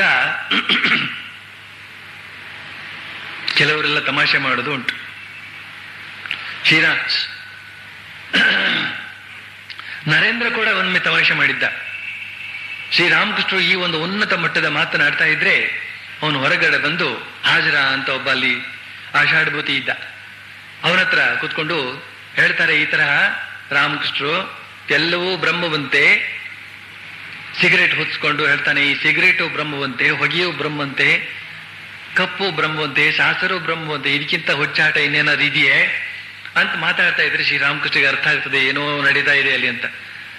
ಕೆಲವರೆಲ್ಲ ತಮಾಷೆ ಮಾಡೋದು ಉಂಟು. ಶ್ರೀರಾಜ್ ನರೇಂದ್ರ ಕೂಡ ಒಮ್ಮೆ ತಮಾಷೆ ಮಾಡಿದ್ದ. ಶ್ರೀರಾಮಕೃಷ್ಣರು ಈ ಒಂದು ಉನ್ನತ ಮಟ್ಟದ ಮಾತನಾಡ್ತಾ ಇದ್ರೆ ಅವನು ಹೊರಗಡೆ ಬಂದು ಹಾಜರ ಅಂತ ಒಬ್ಬ ಅಲ್ಲಿ ಆಷಾಢಭೂತಿ ಇದ್ದ. ಅವನ ಹತ್ರ ಕೂತ್ಕೊಂಡು ಹೇಳ್ತಾರೆ, ಈ ತರಹ ರಾಮಕೃಷ್ಣರು ಎಲ್ಲವೂ ಬ್ರಹ್ಮವಂತೆ, ಸಿಗರೇಟ್ ಹೊತ್ಸ್ಕೊಂಡು ಹೇಳ್ತಾನೆ, ಈ ಸಿಗರೇಟು ಬ್ರಹ್ಮವಂತೆ, ಹೊಗೆಯು ಬ್ರಹ್ಮವಂತೆ, ಕಪ್ಪು ಬ್ರಹ್ಮವಂತೆ, ಶಾಸರು ಬ್ರಹ್ಮವಂತೆ, ಇದಕ್ಕಿಂತ ಹುಚ್ಚಾಟ ಇನ್ನೇನಾದ್ರು ಇದೆಯೇ ಅಂತ ಮಾತಾಡ್ತಾ ಇದ್ರೆ ಶ್ರೀರಾಮಕೃಷ್ಣಗೆ ಅರ್ಥ ಆಗ್ತದೆ ಏನೋ ನಡೀತಾ ಇದೆ ಅಲ್ಲಿ ಅಂತ.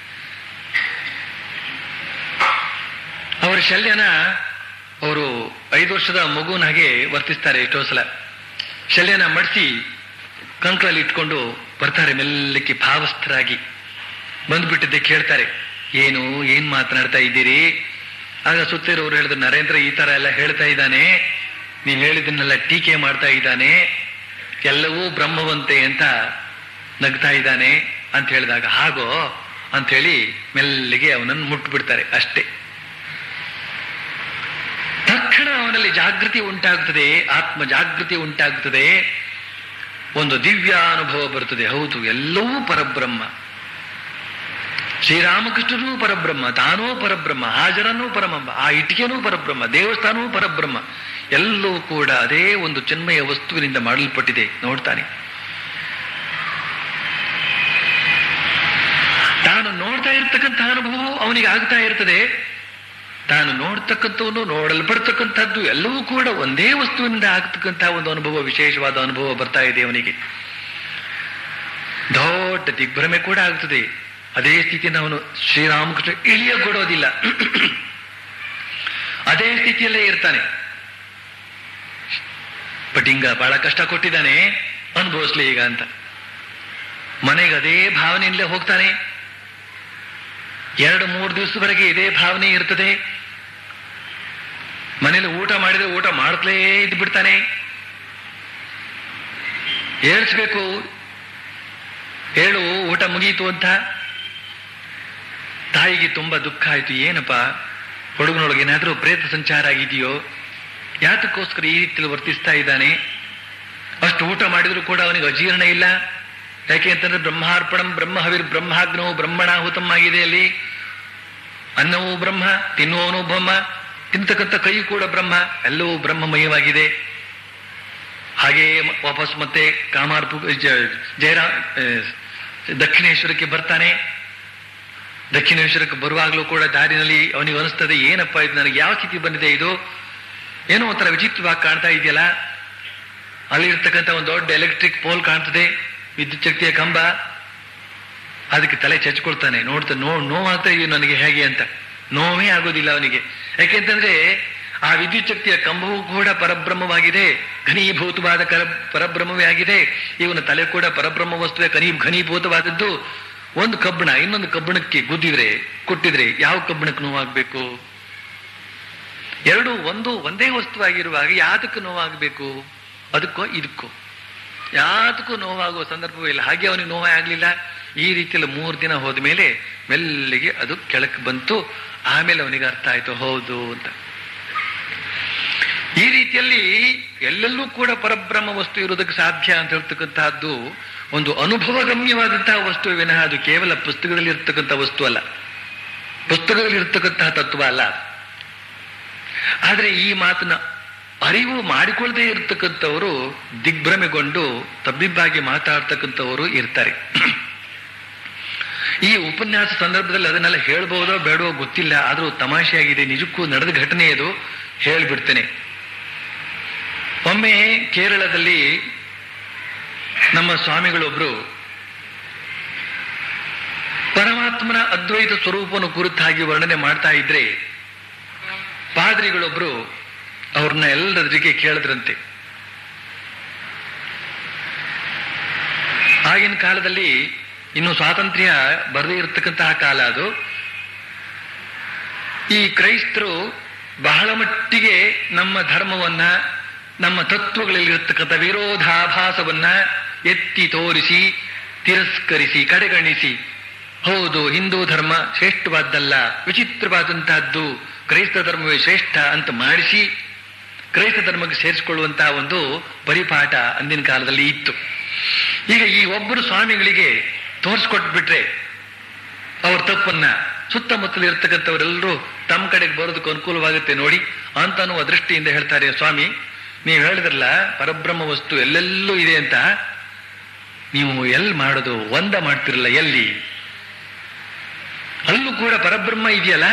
ಅವರ ಶಲ್ಯನ ಅವರು 5 ವರ್ಷದ ಮಗುವಿನ ಹಾಗೆ ವರ್ತಿಸ್ತಾರೆ. ಎಷ್ಟೋ ಸಲ ಶಲ್ಯನ ಮಡಿಸಿ ಕಂಕಳಲ್ಲಿ ಇಟ್ಕೊಂಡು ಬರ್ತಾರೆ, ಮೆಲ್ಲಕ್ಕೆ ಭಾವಸ್ಥರಾಗಿ ಬಂದ್ಬಿಟ್ಟಿದ್ದೆ ಕೇಳ್ತಾರೆ, ಏನ್ ಮಾತನಾಡ್ತಾ ಇದ್ದೀರಿ? ಆಗ ಸುತ್ತಿರೋರು ಹೇಳಿದ್ರು, ನರೇಂದ್ರ ಈ ತರ ಎಲ್ಲ ಹೇಳ್ತಾ ಇದ್ದಾನೆ, ನೀವ್ ಹೇಳಿದನ್ನೆಲ್ಲ ಟೀಕೆ ಮಾಡ್ತಾ ಇದ್ದಾನೆ, ಎಲ್ಲವೂ ಬ್ರಹ್ಮವಂತೆ ಅಂತ ನಗ್ತಾ ಇದ್ದಾನೆ ಅಂತ ಹೇಳಿದಾಗ, ಹಾಗೋ ಅಂತ ಹೇಳಿ ಮೆಲ್ಲಿಗೆ ಅವನನ್ನು ಮುಟ್ಬಿಡ್ತಾರೆ ಅಷ್ಟೇ. ತಕ್ಷಣ ಅವನಲ್ಲಿ ಜಾಗೃತಿ ಉಂಟಾಗ್ತದೆ, ಆತ್ಮ ಜಾಗೃತಿ ಉಂಟಾಗ್ತದೆ, ಒಂದು ದಿವ್ಯ ಅನುಭವ ಬರ್ತದೆ. ಹೌದು, ಎಲ್ಲವೂ ಪರಬ್ರಹ್ಮ. ಶ್ರೀರಾಮಕೃಷ್ಣನೂ ಪರಬ್ರಹ್ಮ, ತಾನೂ ಪರಬ್ರಹ್ಮ, ಹಾಜರನೂ ಪರಬ್ರಹ್ಮ, ಆ ಇಟ್ಟಿಗೆನೂ ಪರಬ್ರಹ್ಮ, ದೇವಸ್ಥಾನವೂ ಪರಬ್ರಹ್ಮ, ಎಲ್ಲವೂ ಕೂಡ ಅದೇ ಒಂದು ಚಿನ್ಮಯ ವಸ್ತುವಿನಿಂದ ಮಾಡಲ್ಪಟ್ಟಿದೆ. ನೋಡ್ತಾನೆ, ತಾನು ನೋಡ್ತಾ ಇರ್ತಕ್ಕಂಥ ಅನುಭವ ಅವನಿಗೆ ಆಗ್ತಾ ಇರ್ತದೆ. ತಾನು ನೋಡ್ತಕ್ಕಂಥವನು, ನೋಡಲ್ಪಡ್ತಕ್ಕಂಥದ್ದು ಎಲ್ಲವೂ ಕೂಡ ಒಂದೇ ವಸ್ತುವಿನಿಂದ ಆಗ್ತಕ್ಕಂಥ ಒಂದು ಅನುಭವ, ವಿಶೇಷವಾದ ಅನುಭವ ಬರ್ತಾ ಇದೆ ಅವನಿಗೆ. ದೊಡ್ಡ ದಿಗ್ಭ್ರಮೆ ಕೂಡ ಆಗ್ತದೆ. ಅದೇ ಸ್ಥಿತಿಯನ್ನು ಅವನು ಶ್ರೀರಾಮಕೃಷ್ಣ ಇಳಿಯಗೊಡೋದಿಲ್ಲ, ಅದೇ ಸ್ಥಿತಿಯಲ್ಲೇ ಇರ್ತಾನೆ. ಪಟಿಂಗ ಬಹಳ ಕಷ್ಟ ಕೊಟ್ಟಿದ್ದಾನೆ, ಅನುಭವಿಸ್ಲಿ ಈಗ ಅಂತ ಮನೆಗೆ ಅದೇ ಭಾವನೆಯಲ್ಲೇ ಹೋಗ್ತಾನೆ. 2-3 ದಿವಸದವರೆಗೆ ಇದೇ ಭಾವನೆ ಇರ್ತದೆ. ಮನೇಲಿ ಊಟ ಮಾಡಿದ್ರೆ ಊಟ ಮಾಡ್ತಲೇ ಇದ್ದು ಬಿಡ್ತಾನೆ. ಹೇಳ್ಸ್ಬೇಕು, ಹೇಳು ಊಟ ಮುಗೀತು ಅಂತ. ತಾಯಿಗೆ ತುಂಬಾ ದುಃಖ ಆಯ್ತು. ಏನಪ್ಪ ಹುಡುಗನೊಳಗೆ ಏನಾದ್ರೂ ಪ್ರೇತ ಸಂಚಾರ ಆಗಿದೆಯೋ, ಯಾತಕ್ಕೋಸ್ಕರ ಈ ರೀತಿಯಲ್ಲಿ ವರ್ತಿಸ್ತಾ ಇದ್ದಾನೆ? ಅಷ್ಟು ಊಟ ಮಾಡಿದ್ರು ಕೂಡ ಅವನಿಗೆ ಅಜೀರ್ಣ ಇಲ್ಲ. ಯಾಕೆ ಅಂತಂದ್ರೆ ಬ್ರಹ್ಮಾರ್ಪಣಂ ಬ್ರಹ್ಮಹವಿರ್ ಬ್ರಹ್ಮಾಗ್ನೋ ಬ್ರಹ್ಮಣಾಹುತಂ ಆಗಿದೆ. ಅಲ್ಲಿ ಅನ್ನವೂ ಬ್ರಹ್ಮ, ತಿನ್ನುವವನು ಬ್ರಹ್ಮ, ತಿಂತಕ್ಕಂಥ ಕೈ ಕೂಡ ಬ್ರಹ್ಮ, ಎಲ್ಲವೂ ಬ್ರಹ್ಮಮಯವಾಗಿದೆ. ಹಾಗೇ ವಾಪಸ್ ಮತ್ತೆ ಕಾಮಾರ್ಪು ದಕ್ಷಿಣೇಶ್ವರಕ್ಕೆ ಬರ್ತಾನೆ. ದಕ್ಷಿಣೇಶ್ವರಕ್ಕೆ ಬರುವಾಗಲೂ ಕೂಡ ದಾರಿನಲ್ಲಿ ಅವನಿಗೆ ಅನಿಸ್ತದೆ, ಏನಪ್ಪಾ ಇದು ನನಗೆ ಯಾವ ಸ್ಥಿತಿ ಬಂದಿದೆ, ಇದು ಏನೋ ಒಂಥರ ವಿಚಿತ್ರವಾಗಿ ಕಾಣ್ತಾ ಇದೆಯಲ್ಲ. ಅಲ್ಲಿರ್ತಕ್ಕಂಥ ಒಂದು ದೊಡ್ಡ ಎಲೆಕ್ಟ್ರಿಕ್ ಪೋಲ್ ಕಾಣ್ತದೆ, ವಿದ್ಯುತ್ ಶಕ್ತಿಯ ಕಂಬ. ಅದಕ್ಕೆ ತಲೆ ಚಚ್ಕೊಳ್ತಾನೆ. ನೋಡ್ತಾ ನೋವಾಗ್ತಾ ಇದೆಯೋ ನನಗೆ ಹೇಗೆ ಅಂತ. ನೋವೇ ಆಗೋದಿಲ್ಲ ಅವನಿಗೆ. ಯಾಕೆಂತಂದ್ರೆ ಆ ವಿದ್ಯುತ್ ಶಕ್ತಿಯ ಕಂಬವೂ ಕೂಡ ಪರಬ್ರಹ್ಮವಾಗಿದೆ, ಘನೀಭೂತವಾದ ಪರಬ್ರಹ್ಮವೇ ಆಗಿದೆ. ಇವನ ತಲೆ ಕೂಡ ಪರಬ್ರಹ್ಮ ವಸ್ತುವೆ, ಘನೀಭೂತವಾದದ್ದು. ಒಂದು ಕಬ್ಬಣ ಇನ್ನೊಂದು ಕಬ್ಬಣಕ್ಕೆ ಗುದ್ದಿದ್ರೆ ಕೊಟ್ಟಿದ್ರೆ ಯಾವ ಕಬ್ಬಣಕ್ಕೆ ನೋವಾಗಬೇಕು? ಎರಡು ಒಂದೇ ವಸ್ತುವಾಗಿರುವಾಗ ಯಾತಕ್ಕೆ ನೋವಾಗಬೇಕು? ಅದಕ್ಕೋ ಇದಕ್ಕೋ ಯಾತಕ್ಕೂ ನೋವಾಗುವ ಸಂದರ್ಭವೇ ಇಲ್ಲ. ಹಾಗೆ ಅವನಿಗೆ ನೋವೇ ಆಗ್ಲಿಲ್ಲ. ಈ ರೀತಿಯಲ್ಲಿ 3 ದಿನ ಹೋದ ಮೇಲೆ ಮೆಲ್ಲಿಗೆ ಅದು ಕೆಳಕ್ಕೆ ಬಂತು. ಆಮೇಲೆ ಅವನಿಗೆ ಅರ್ಥ ಆಯ್ತು, ಹೌದು ಅಂತ. ಈ ರೀತಿಯಲ್ಲಿ ಎಲ್ಲೆಲ್ಲೂ ಕೂಡ ಪರಬ್ರಹ್ಮ ವಸ್ತು ಇರೋದಕ್ಕೆ ಸಾಧ್ಯ ಅಂತ ಹೇಳ್ತಕ್ಕಂತಹದ್ದು ಒಂದು ಅನುಭವಗಮ್ಯವಾದಂತಹ ವಸ್ತು ವಿನಃ ಅದು ಕೇವಲ ಪುಸ್ತಕದಲ್ಲಿ ಇರ್ತಕ್ಕಂಥ ವಸ್ತು ಅಲ್ಲ, ಪುಸ್ತಕದಲ್ಲಿ ಇರ್ತಕ್ಕಂತಹ ತತ್ವ ಅಲ್ಲ. ಆದ್ರೆ ಈ ಮಾತನ್ನ ಅರಿವು ಮಾಡಿಕೊಳ್ಳದೆ ಇರ್ತಕ್ಕಂಥವರು, ದಿಗ್ಭ್ರಮೆಗೊಂಡು ತಬ್ಬಿಬ್ಬಾಗಿ ಮಾತಾಡ್ತಕ್ಕಂಥವರು ಇರ್ತಾರೆ. ಈ ಉಪನ್ಯಾಸ ಸಂದರ್ಭದಲ್ಲಿ ಅದನ್ನೆಲ್ಲ ಹೇಳ್ಬಹುದೋ ಬೇಡವೋ ಗೊತ್ತಿಲ್ಲ, ಆದ್ರೂ ತಮಾಷೆಯಾಗಿದೆ, ನಿಜಕ್ಕೂ ನಡೆದ ಘಟನೆ ಅದು, ಹೇಳ್ಬಿಡ್ತೇನೆ. ಒಮ್ಮೆ ಕೇರಳದಲ್ಲಿ ನಮ್ಮ ಸ್ವಾಮಿಗಳೊಬ್ರು ಪರಮಾತ್ಮನ ಅದ್ವೈತ ಸ್ವರೂಪವನ್ನು ಕುರಿತಾಗಿ ವರ್ಣನೆ ಮಾಡ್ತಾ ಇದ್ರೆ ಪಾದ್ರಿಗಳೊಬ್ರು ಅವ್ರನ್ನ ಎಲ್ಲರಿಗೆ ಕೇಳಿದ್ರಂತೆ. ಆಗಿನ ಕಾಲದಲ್ಲಿ ಇನ್ನು ಸ್ವಾತಂತ್ರ್ಯ ಬರದೇ ಇರತಕ್ಕಂತಹ ಕಾಲ ಅದು. ಈ ಕ್ರೈಸ್ತರು ಬಹಳ ಮಟ್ಟಿಗೆ ನಮ್ಮ ಧರ್ಮವನ್ನ, ನಮ್ಮ ತತ್ವಗಳಲ್ಲಿರತಕ್ಕಂಥ ವಿರೋಧಾಭಾಸವನ್ನ ಎತ್ತಿ ತೋರಿಸಿ, ತಿರಸ್ಕರಿಸಿ, ಕಡೆಗಣಿಸಿ, ಹೌದು ಹಿಂದೂ ಧರ್ಮ ಶ್ರೇಷ್ಠವಾದ್ದಲ್ಲ, ವಿಚಿತ್ರವಾದಂತಹದ್ದು, ಕ್ರೈಸ್ತ ಧರ್ಮವೇ ಶ್ರೇಷ್ಠ ಅಂತ ಮಾಡಿಸಿ ಕ್ರೈಸ್ತ ಧರ್ಮಕ್ಕೆ ಸೇರಿಸಿಕೊಳ್ಳುವಂತಹ ಒಂದು ಪರಿಪಾಠ ಅಂದಿನ ಕಾಲದಲ್ಲಿ ಇತ್ತು. ಈಗ ಈ ಒಬ್ಬರು ಸ್ವಾಮಿಗಳಿಗೆ ತೋರಿಸ್ಕೊಟ್ಬಿಟ್ರೆ ಅವ್ರ ತಪ್ಪನ್ನ ಸುತ್ತಮುತ್ತಲಿರ್ತಕ್ಕಂಥವರೆಲ್ಲರೂ ತಮ್ಮ ಕಡೆಗೆ ಬರೋದಕ್ಕೆ ಅನುಕೂಲವಾಗುತ್ತೆ ನೋಡಿ ಅಂತ ಅನ್ನುವ ದೃಷ್ಟಿಯಿಂದ ಹೇಳ್ತಾರೆ, ಸ್ವಾಮಿ ನೀವು ಹೇಳಿದ್ರಲ್ಲ ಪರಬ್ರಹ್ಮ ವಸ್ತು ಎಲ್ಲೆಲ್ಲೂ ಇದೆ ಅಂತ, ನೀವು ಎಲ್ಲಿ ಮಾಡೋದು? ಒಂದ ಮಾಡ್ತಿರಲ್ಲ, ಎಲ್ಲಿ? ಅಲ್ಲೂ ಕೂಡ ಪರಬ್ರಹ್ಮ ಇದೆಯಲ್ಲ,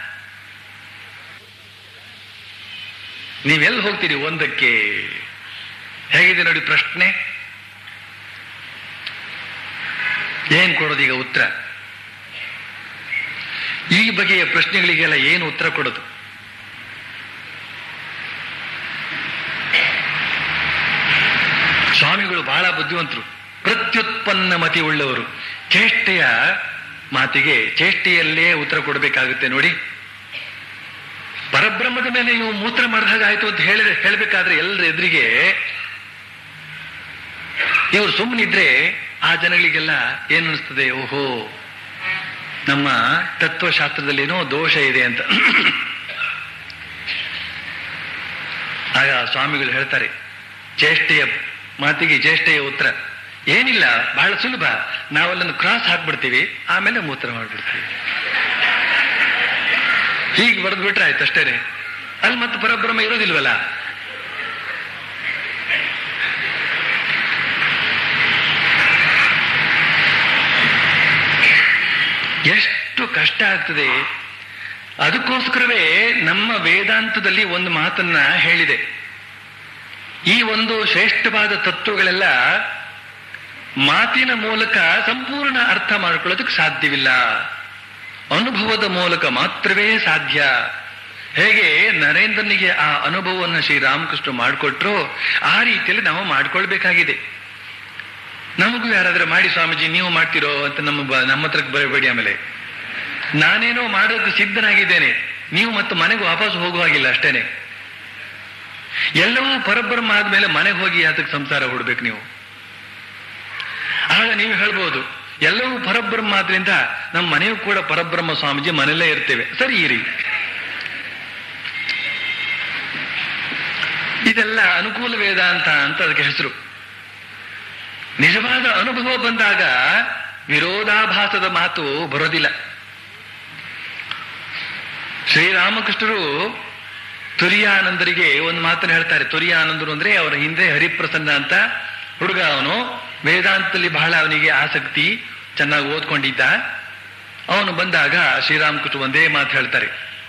ನೀವೆಲ್ಲಿ ಹೋಗ್ತೀರಿ ಒಂದಕ್ಕೆ? ಹೇಗಿದೆ ನೋಡಿ ಪ್ರಶ್ನೆ. ಏನ್ ಕೊಡೋದು ಈಗ ಉತ್ತರ? ಈ ಬಗೆಯ ಪ್ರಶ್ನೆಗಳಿಗೆಲ್ಲ ಏನು ಉತ್ತರ ಕೊಡೋದು? ಸ್ವಾಮಿಗಳು ಬಹಳ ಬುದ್ಧಿವಂತರು, ಪ್ರತ್ಯುತ್ಪನ್ನ ಮತಿ ಉಳ್ಳವರು. ಚೇಷ್ಟೆಯ ಮಾತಿಗೆ ಚೇಷ್ಟೆಯಲ್ಲೇ ಉತ್ತರ ಕೊಡಬೇಕಾಗುತ್ತೆ ನೋಡಿ. ಪರಬ್ರಹ್ಮದ ಮೇಲೆ ನೀವು ಮೂತ್ರ ಮಾಡಿದಾಗಾಯ್ತು ಅಂತ ಹೇಳಬೇಕಾದ್ರೆ ಎಲ್ಲರ ಎದುರಿಗೆ ಇವರು ಸುಮ್ಮನಿದ್ರೆ ಆ ಜನಗಳಿಗೆಲ್ಲ ಏನ್ ಅನಿಸ್ತದೆ, ಓಹೋ ನಮ್ಮ ತತ್ವಶಾಸ್ತ್ರದಲ್ಲಿ ಏನೋ ದೋಷ ಇದೆ ಅಂತ. ಆಗ ಸ್ವಾಮಿಗಳು ಹೇಳ್ತಾರೆ, ಚೇಷ್ಟೆಯ ಮಾತಿಗೆ ಚೇಷ್ಟೆಯ ಉತ್ತರ ಏನಿಲ್ಲ, ಬಹಳ ಸುಲಭ, ನಾವಲ್ಲನ್ನು ಕ್ರಾಸ್ ಹಾಕ್ಬಿಡ್ತೀವಿ, ಆಮೇಲೆ ಮೂತ್ರ ಮಾಡ್ಬಿಡ್ತೀವಿ. ಹೀಗೆ ಬರೆದು ಬಿಟ್ರೆ ಆಯ್ತು ಅಷ್ಟೇನೆ. ಅಲ್ಲಿ ಮತ್ತೆ ಪರಬ್ರಹ್ಮ ಇರೋದಿಲ್ವಲ್ಲ. ಎಷ್ಟು ಕಷ್ಟ ಆಗ್ತದೆ. ಅದಕ್ಕೋಸ್ಕರವೇ ನಮ್ಮ ವೇದಾಂತದಲ್ಲಿ ಒಂದು ಮಾತನ್ನ ಹೇಳಿದೆ, ಈ ಒಂದು ಶ್ರೇಷ್ಠವಾದ ತತ್ವಗಳೆಲ್ಲ ಮಾತಿನ ಮೂಲಕ ಸಂಪೂರ್ಣ ಅರ್ಥ ಮಾಡ್ಕೊಳ್ಳೋದಕ್ಕೆ ಸಾಧ್ಯವಿಲ್ಲ, ಅನುಭವದ ಮೂಲಕ ಮಾತ್ರವೇ ಸಾಧ್ಯ. ಹೇಗೆ ನರೇಂದ್ರನಿಗೆ ಆ ಅನುಭವವನ್ನು ಶ್ರೀರಾಮಕೃಷ್ಣ ಮಾಡಿಕೊಟ್ರು, ಆ ರೀತಿಯಲ್ಲಿ ನಾವು ಮಾಡ್ಕೊಳ್ಬೇಕಾಗಿದೆ. ನಮಗೂ ಯಾರಾದ್ರೂ ಮಾಡಿ ಸ್ವಾಮೀಜಿ ನೀವು ಮಾಡ್ತಿರೋ ಅಂತ ನಮ್ಮ ಹತ್ರಕ್ಕೆ ಬರಬೇಡಿ. ಆಮೇಲೆ ನಾನೇನೋ ಮಾಡೋಕೆ ಸಿದ್ಧನಾಗಿದ್ದೇನೆ, ನೀವು ಮತ್ತು ಮನೆಗೆ ವಾಪಸ್ ಹೋಗುವಾಗಿಲ್ಲ ಅಷ್ಟೇನೆ. ಎಲ್ಲವೂ ಪರಬ್ರಹ್ಮ ಆದ್ಮೇಲೆ ಮನೆಗೆ ಹೋಗಿ ಅದಕ್ಕೆ ಸಂಸಾರ ಹುಡ್ಬೇಕು ನೀವು. ಆಗ ನೀವು ಹೇಳ್ಬೋದು, ಎಲ್ಲವೂ ಪರಬ್ರಹ್ಮ ಆದ್ರಿಂದ ನಮ್ಮ ಮನೆಯೂ ಕೂಡ ಪರಬ್ರಹ್ಮ ಸ್ವಾಮೀಜಿ, ಮನೆಯಲ್ಲೇ ಇರ್ತೇವೆ. ಸರಿ ಇರಿ. ಇದೆಲ್ಲ ಅನುಕೂಲ ವೇದಾಂತ ಅಂತ ಅದಕ್ಕೆ ಹೆಸರು. ನಿಜವಾದ ಅನುಭವ ಬಂದಾಗ ವಿರೋಧಾಭಾಸದ ಮಾತು ಬರೋದಿಲ್ಲ. ಶ್ರೀರಾಮಕೃಷ್ಣರು ತುರಿಯಾನಂದರಿಗೆ ಒಂದು ಮಾತನ್ನು ಹೇಳ್ತಾರೆ. ತುರಿಯಾನಂದರು ಅಂದ್ರೆ ಅವರ ಹಿಂದೆ ಹರಿಪ್ರಸನ್ನ ಅಂತ ಹುಡುಗ, ಅವನು ವೇದಾಂತದಲ್ಲಿ ಬಹಳ ಅವನಿಗೆ ಆಸಕ್ತಿ, ಚೆನ್ನಾಗಿ ಓದ್ಕೊಂಡಿದ್ದ. ಅವನು ಬಂದಾಗ ಶ್ರೀರಾಮಕೃಷ್ಣ ಒಂದೇ ಮಾತು ಹೇಳ್ತಾರೆ,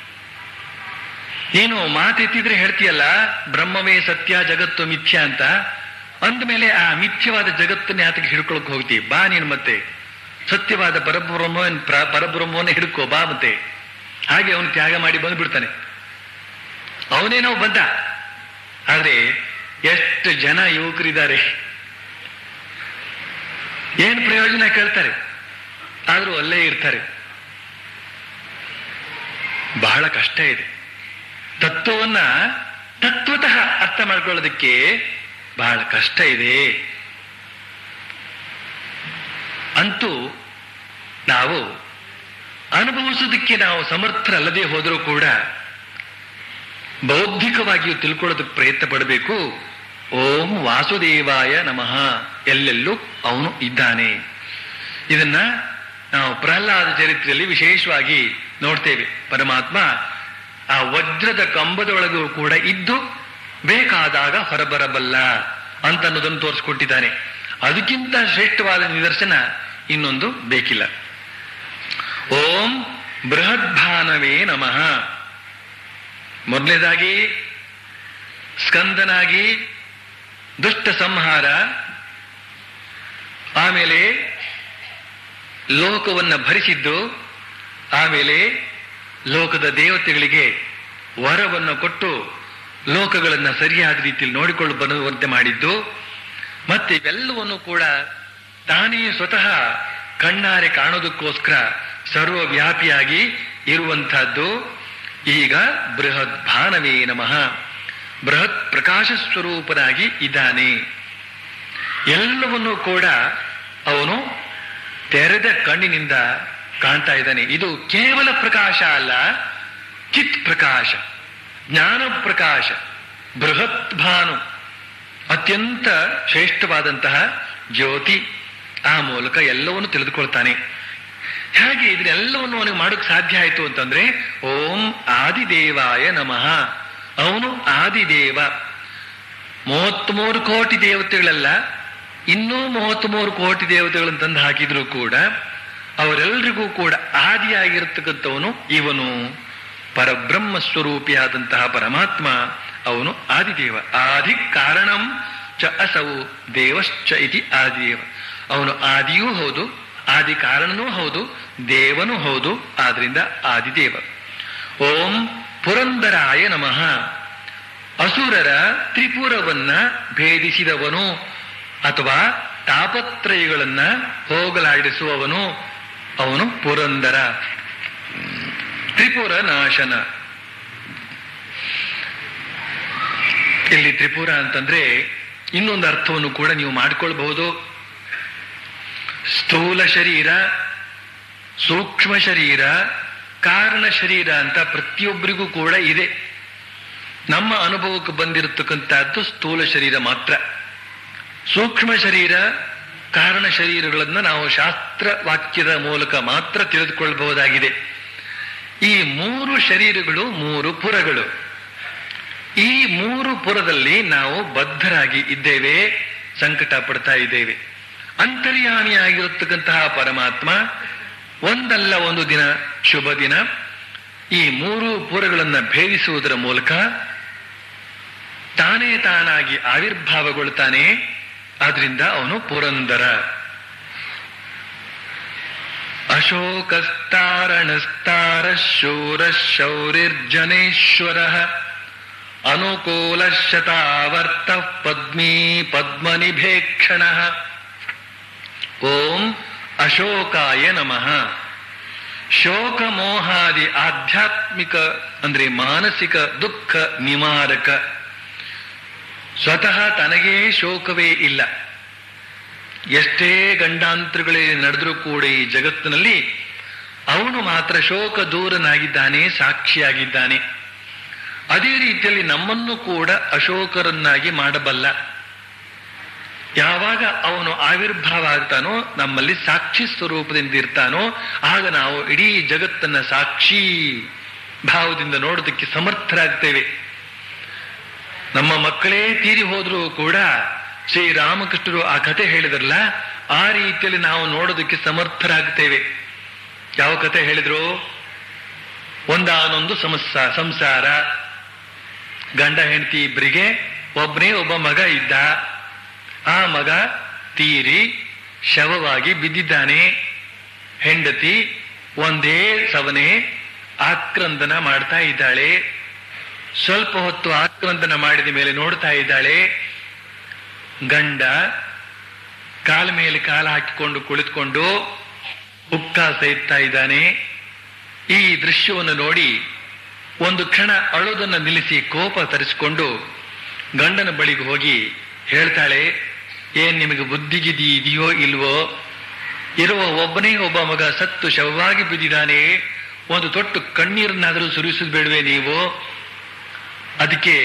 ನೀನು ಮಾತೆತ್ತಿದ್ರೆ ಹೇಳ್ತೀಯಲ್ಲ ಬ್ರಹ್ಮವೇ ಸತ್ಯ ಜಗತ್ತು ಮಿಥ್ಯ ಅಂತ, ಅಂದಮೇಲೆ ಆ ಮಿಥ್ಯವಾದ ಜಗತ್ತನ್ನೇ ಆತಕ್ಕೆ ಹಿಡ್ಕೊಳಕ್ ಹೋಗ್ತಿ, ಬಾ ನೀನು ಮತ್ತೆ ಸತ್ಯವಾದ ಪರಬ್ರಹ್ಮವನ್ನೇ ಹಿಡ್ಕೋ ಬಾ ಮತ್ತೆ. ಹಾಗೆ ಅವನು ತ್ಯಾಗ ಮಾಡಿ ಬಂದ್ಬಿಡ್ತಾನೆ. ಅವನೇನೋ ಬಂದ, ಆದ್ರೆ ಎಷ್ಟು ಜನ ಯುವಕರಿದ್ದಾರೆ, ಏನ್ ಪ್ರಯೋಜನ ಕೇಳ್ತಾರೆ, ಆದ್ರೂ ಅಲ್ಲೇ ಇರ್ತಾರೆ. ಬಹಳ ಕಷ್ಟ ಇದೆ. ತತ್ವವನ್ನ ತತ್ವತಃ ಅರ್ಥ ಮಾಡ್ಕೊಳ್ಳೋದಕ್ಕೆ ಬಹಳ ಕಷ್ಟ ಇದೆ. ಅಂತೂ ನಾವು ಅನುಭವಿಸೋದಕ್ಕೆ ನಾವು ಸಮರ್ಥರಲ್ಲದೆ ಹೋದರೂ ಕೂಡ ಬೌದ್ಧಿಕವಾಗಿಯೂ ತಿಳ್ಕೊಳ್ಳೋದಕ್ಕೆ ಪ್ರಯತ್ನ ಪಡಬೇಕು. ಓಂ ವಾಸುದೇವಾಯ ನಮಃ, ಎಲ್ಲೆಲ್ಲೂ ಅವನು ಇದ್ದಾನೆ. ಇದನ್ನ ನಾವು ಪ್ರಹ್ಲಾದ ಚರಿತ್ರೆಯಲ್ಲಿ ವಿಶೇಷವಾಗಿ ನೋಡ್ತೇವೆ. ಪರಮಾತ್ಮ ಆ ವಜ್ರದ ಕಂಬದೊಳಗೂ ಕೂಡ ಇದ್ದು ಬೇಕಾದಾಗ ಹೊರಬರಬಲ್ಲ ಅಂತ ಅನ್ನೋದನ್ನು ತೋರಿಸ್ಕೊಟ್ಟಿದ್ದಾನೆ. ಅದಕ್ಕಿಂತ ಶ್ರೇಷ್ಠವಾದ ನಿದರ್ಶನ ಇನ್ನೊಂದು ಬೇಕಿಲ್ಲ. ಓಂ ಬೃಹದ್ಭಾನವೇ ನಮಃ. ಮೊದಲನೇದಾಗಿ ಸ್ಕಂದನಾಗಿ ದುಷ್ಟ ಸಂಹಾರ, ಆಮೇಲೆ ಲೋಕವನ್ನ ಭರಿಸಿದ್ದು, ಆಮೇಲೆ ಲೋಕದ ದೇವತೆಗಳಿಗೆ ವರವನ್ನು ಕೊಟ್ಟು ಲೋಕಗಳನ್ನ ಸರಿಯಾದ ರೀತಿಯಲ್ಲಿ ನೋಡಿಕೊಂಡು ಬರುವಂತೆ ಮಾಡಿದ್ದು, ಮತ್ತೆ ಇವೆಲ್ಲವನ್ನು ಕೂಡ ತಾನೇ ಸ್ವತಃ ಕಣ್ಣಾರೆ ಕಾಣೋದಕ್ಕೋಸ್ಕರ ಸರ್ವವ್ಯಾಪಿಯಾಗಿ ಇರುವಂತಹದ್ದು. ಈಗ ಬೃಹತ್ ಭಾನವೇ ನಮಃ, ಬೃಹತ್ ಪ್ರಕಾಶ ಸ್ವರೂಪನಾಗಿ ಇದ್ದಾನೆ. ಎಲ್ಲವನ್ನೂ ಕೂಡ ಅವನು ತೆರೆದ ಕಣ್ಣಿನಿಂದ ಕಾಣ್ತಾ ಇದ್ದಾನೆ. ಇದು ಕೇವಲ ಪ್ರಕಾಶ ಅಲ್ಲ, ಚಿತ್ ಪ್ರಕಾಶ, ಜ್ಞಾನ ಪ್ರಕಾಶ, ಬೃಹತ್ ಭಾನು, ಅತ್ಯಂತ ಶ್ರೇಷ್ಠವಾದಂತಹ ಜ್ಯೋತಿ. ಆ ಮೂಲಕ ಎಲ್ಲವನ್ನು ತಿಳಿದುಕೊಳ್ತಾನೆ. ಹೇಗೆ ಇದನ್ನೆಲ್ಲವನ್ನು ಅವನಿಗೆ ಮಾಡೋಕೆ ಸಾಧ್ಯ ಆಯಿತು ಅಂತಂದ್ರೆ, ಓಂ ಆದಿದೇವಾಯ ನಮಃ. ಅವನು ಆದಿದೇವ. 33 ಕೋಟಿ ದೇವತೆಗಳಲ್ಲ, ಇನ್ನೂ 33 ಕೋಟಿ ದೇವತೆಗಳಂತಂದು ಹಾಕಿದ್ರು ಕೂಡ ಅವರೆಲ್ಲರಿಗೂ ಕೂಡ ಆದಿಯಾಗಿರ್ತಕ್ಕಂಥವನು ಇವನು. ಪರಬ್ರಹ್ಮ ಸ್ವರೂಪಿಯಾದಂತಹ ಪರಮಾತ್ಮ ಅವನು ಆದಿದೇವ. ಆದಿ ಕಾರಣಂ ಚ ಅಸವು ದೇವಶ್ಚ ಇತಿ ಆದಿದೇವ. ಅವನು ಆದಿಯೂ ಹೌದು, ಆದಿ ಕಾರಣನೂ ಹೌದು, ದೇವನೂ ಹೌದು. ಆದ್ರಿಂದ ಆದಿದೇವ. ಓಂ ಪುರಂದರಾಯ ನಮಃ. ಅಸುರರ ತ್ರಿಪುರವನ್ನ ಭೇದಿಸಿದವನು ಅಥವಾ ತಾಪತ್ರಯಗಳನ್ನ ಹೋಗಲಾಡಿಸುವವನು ಅವನು ಪುರಂದರ. ತ್ರಿಪುರ ನಾಶನ. ಇಲ್ಲಿ ತ್ರಿಪುರ ಅಂತಂದ್ರೆ ಇನ್ನೊಂದು ಅರ್ಥವನ್ನು ಕೂಡ ನೀವು ಮಾಡಿಕೊಳ್ಬಹುದು. ಸ್ಥೂಲ ಶರೀರ, ಸೂಕ್ಷ್ಮ ಶರೀರ, ಕಾರಣ ಶರೀರ ಅಂತ ಪ್ರತಿಯೊಬ್ಬರಿಗೂ ಕೂಡ ಇದೆ. ನಮ್ಮ ಅನುಭವಕ್ಕೆ ಬಂದಿರತಕ್ಕಂಥದ್ದು ಸ್ಥೂಲ ಶರೀರ ಮಾತ್ರ. ಸೂಕ್ಷ್ಮ ಶರೀರ, ಕಾರಣ ಶರೀರಗಳನ್ನ ನಾವು ಶಾಸ್ತ್ರ ವಾಕ್ಯದ ಮೂಲಕ ಮಾತ್ರ ತಿಳಿದುಕೊಳ್ಳಬಹುದಾಗಿದೆ. ಈ 3 ಶರೀರಗಳು 3 ಪುರಗಳು. ಈ 3 ಪುರದಲ್ಲಿ ನಾವು ಬದ್ಧರಾಗಿ ಇದ್ದೇವೆ, ಸಂಕಟ ಪಡ್ತಾ ಇದ್ದೇವೆ. ಅಂತರ್ಯಾಮಿಯಾಗಿರತಕ್ಕಂತಹ ಪರಮಾತ್ಮ ಒಂದಲ್ಲ ಒಂದು ದಿನ, ಶುಭ ದಿನ, ಈ 3 ಪುರಗಳನ್ನು ಭೇದಿಸುವುದರ ಮೂಲಕ ತಾನೇ ತಾನಾಗಿ ಆವಿರ್ಭಾವಗೊಳ್ತಾನೆ. ಆದ್ರಿಂದ ಅವನು ಪುರಂದರ. ಅಶೋಕಸ್ತಾರಣಸ್ತಾರ ಶೂರ ಶೌರಿರ್ಜನೇಶ್ವರ ಅನುಕೂಲ ಶತಾವರ್ತ ಪದ್ಮೀ ಪದ್ಮನಿಭೇಕ್ಷಣ. ಓಂ ಅಶೋಕಾಯ ನಮಃ. ಶೋಕ ಮೋಹಾದಿ ಆಧ್ಯಾತ್ಮಿಕ ಅಂದ್ರೆ ಮಾನಸಿಕ ದುಃಖ ನಿವಾರಕ. ಸ್ವತಃ ತನಗೇ ಶೋಕವೇ ಇಲ್ಲ. ಎಷ್ಟೇ ಗಂಡಾಂತರಗಳೇ ನಡೆದರೂ ಕೂಡ ಈ ಜಗತ್ತಿನಲ್ಲಿ ಅವನು ಮಾತ್ರ ಶೋಕ ದೂರನಾಗಿದ್ದಾನೆ, ಸಾಕ್ಷಿಯಾಗಿದ್ದಾನೆ. ಅದೇ ರೀತಿಯಲ್ಲಿ ನಮ್ಮನ್ನು ಕೂಡ ಅಶೋಕರನ್ನಾಗಿ ಮಾಡಬಲ್ಲ. ಯಾವಾಗ ಅವನು ಆವಿರ್ಭಾವ ಆಗ್ತಾನೋ, ನಮ್ಮಲ್ಲಿ ಸಾಕ್ಷಿ ಸ್ವರೂಪದಿಂದ ಇರ್ತಾನೋ, ಆಗ ನಾವು ಇಡೀ ಜಗತ್ತನ್ನ ಸಾಕ್ಷಿ ಭಾವದಿಂದ ನೋಡೋದಕ್ಕೆ ಸಮರ್ಥರಾಗ್ತೇವೆ. ನಮ್ಮ ಮಕ್ಕಳೇ ತೀರಿ ಹೋದ್ರೂ ಕೂಡ ಶ್ರೀರಾಮಕೃಷ್ಣರು ಆ ಕಥೆ ಹೇಳಿದ್ರಲ್ಲ, ಆ ರೀತಿಯಲ್ಲಿ ನಾವು ನೋಡೋದಕ್ಕೆ ಸಮರ್ಥರಾಗ್ತೇವೆ. ಯಾವ ಕಥೆ ಹೇಳಿದ್ರು? ಒಂದಾನೊಂದು ಸಂಸಾರ, ಗಂಡ ಹೆಂಡತಿ ಇಬ್ಬರಿಗೆ ಒಬ್ಬನೇ ಒಬ್ಬ ಮಗ ಇದ್ದ. ಆ ಮಗ ತೀರಿ ಶವವಾಗಿ ಬಿದ್ದಿದ್ದಾನೆ. ಹೆಂಡತಿ ಒಂದೇ ಸವನೆ ಆಕ್ರಂದನ ಮಾಡ್ತಾ ಇದ್ದಾಳೆ. ಸ್ವಲ್ಪ ಹೊತ್ತು ಆಕ್ರಂದನ ಮಾಡಿದ ಮೇಲೆ ನೋಡ್ತಾ ಇದ್ದಾಳೆ. ಗಂಡ ಕಾಲ ಮೇಲೆ ಕಾಲ ಹಾಕಿಕೊಂಡು ಕುಳಿತುಕೊಂಡು ಉಕ್ಕ ಸೇರ್ತಾ ಇದ್ದಾನೆ. ಈ ದೃಶ್ಯವನ್ನು ನೋಡಿ ಒಂದು ಕ್ಷಣ ಅಳೋದನ್ನ ನಿಲ್ಲಿಸಿ ಕೋಪ ತರಿಸಿಕೊಂಡು ಗಂಡನ ಬಳಿಗೆ ಹೋಗಿ ಹೇಳ್ತಾಳೆ, ಏನ್ ನಿಮಗೆ ಬುದ್ಧಿಗಿದಿ ಇದೆಯೋ ಇಲ್ವೋ? ಇರುವ ಒಬ್ಬನೇ ಒಬ್ಬ ಮಗ ಸತ್ತು ಶವವಾಗಿ ಬಿದ್ದಿದ್ದಾನೆ, ಒಂದು ತೊಟ್ಟು ಕಣ್ಣೀರನ್ನಾದರೂ ಸುರಿಸಬೇಡವೆ ನೀವು? ಅದಕ್ಕೆ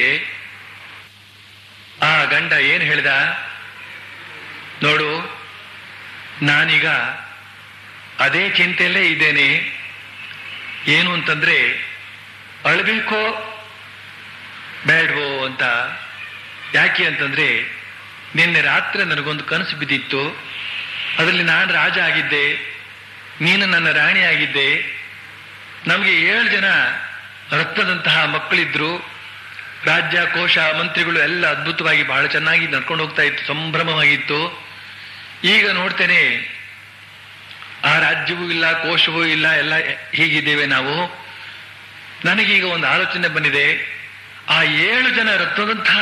ಆ ಗಂಡ ಏನ್ ಹೇಳ್ದ? ನೋಡು, ನಾನೀಗ ಅದೇ ಚಿಂತೆಯಲ್ಲೇ ಇದ್ದೇನೆ. ಏನು ಅಂತಂದ್ರೆ, ಅಳ್ಬೇಕೋ ಬೇಡವೋ ಅಂತ. ಯಾಕೆ ಅಂತಂದ್ರೆ, ನಿನ್ನೆ ರಾತ್ರಿ ನನಗೊಂದು ಕನಸು ಬಿದ್ದಿತ್ತು. ಅದರಲ್ಲಿ ನಾನು ರಾಜ ಆಗಿದ್ದೆ, ನೀನು ನನ್ನ ರಾಣಿ ಆಗಿದ್ದೆ. ನಮಗೆ 7 ಜನ ರತ್ನದಂತಹ ಮಕ್ಕಳಿದ್ರು. ರಾಜ್ಯ, ಕೋಶ, ಮಂತ್ರಿಗಳು ಎಲ್ಲ ಅದ್ಭುತವಾಗಿ ಬಹಳ ಚೆನ್ನಾಗಿ ನಡ್ಕೊಂಡು ಹೋಗ್ತಾ ಇತ್ತು, ಸಂಭ್ರಮವಾಗಿತ್ತು. ಈಗ ನೋಡ್ತೇನೆ, ಆ ರಾಜ್ಯವೂ ಇಲ್ಲ, ಕೋಶವೂ ಇಲ್ಲ, ಎಲ್ಲ ಹೀಗಿದ್ದೇವೆ ನಾವು. ನನಗೀಗ ಒಂದು ಆಲೋಚನೆ ಬಂದಿದೆ. ಆ 7 ಜನ ರತ್ನದಂತಹ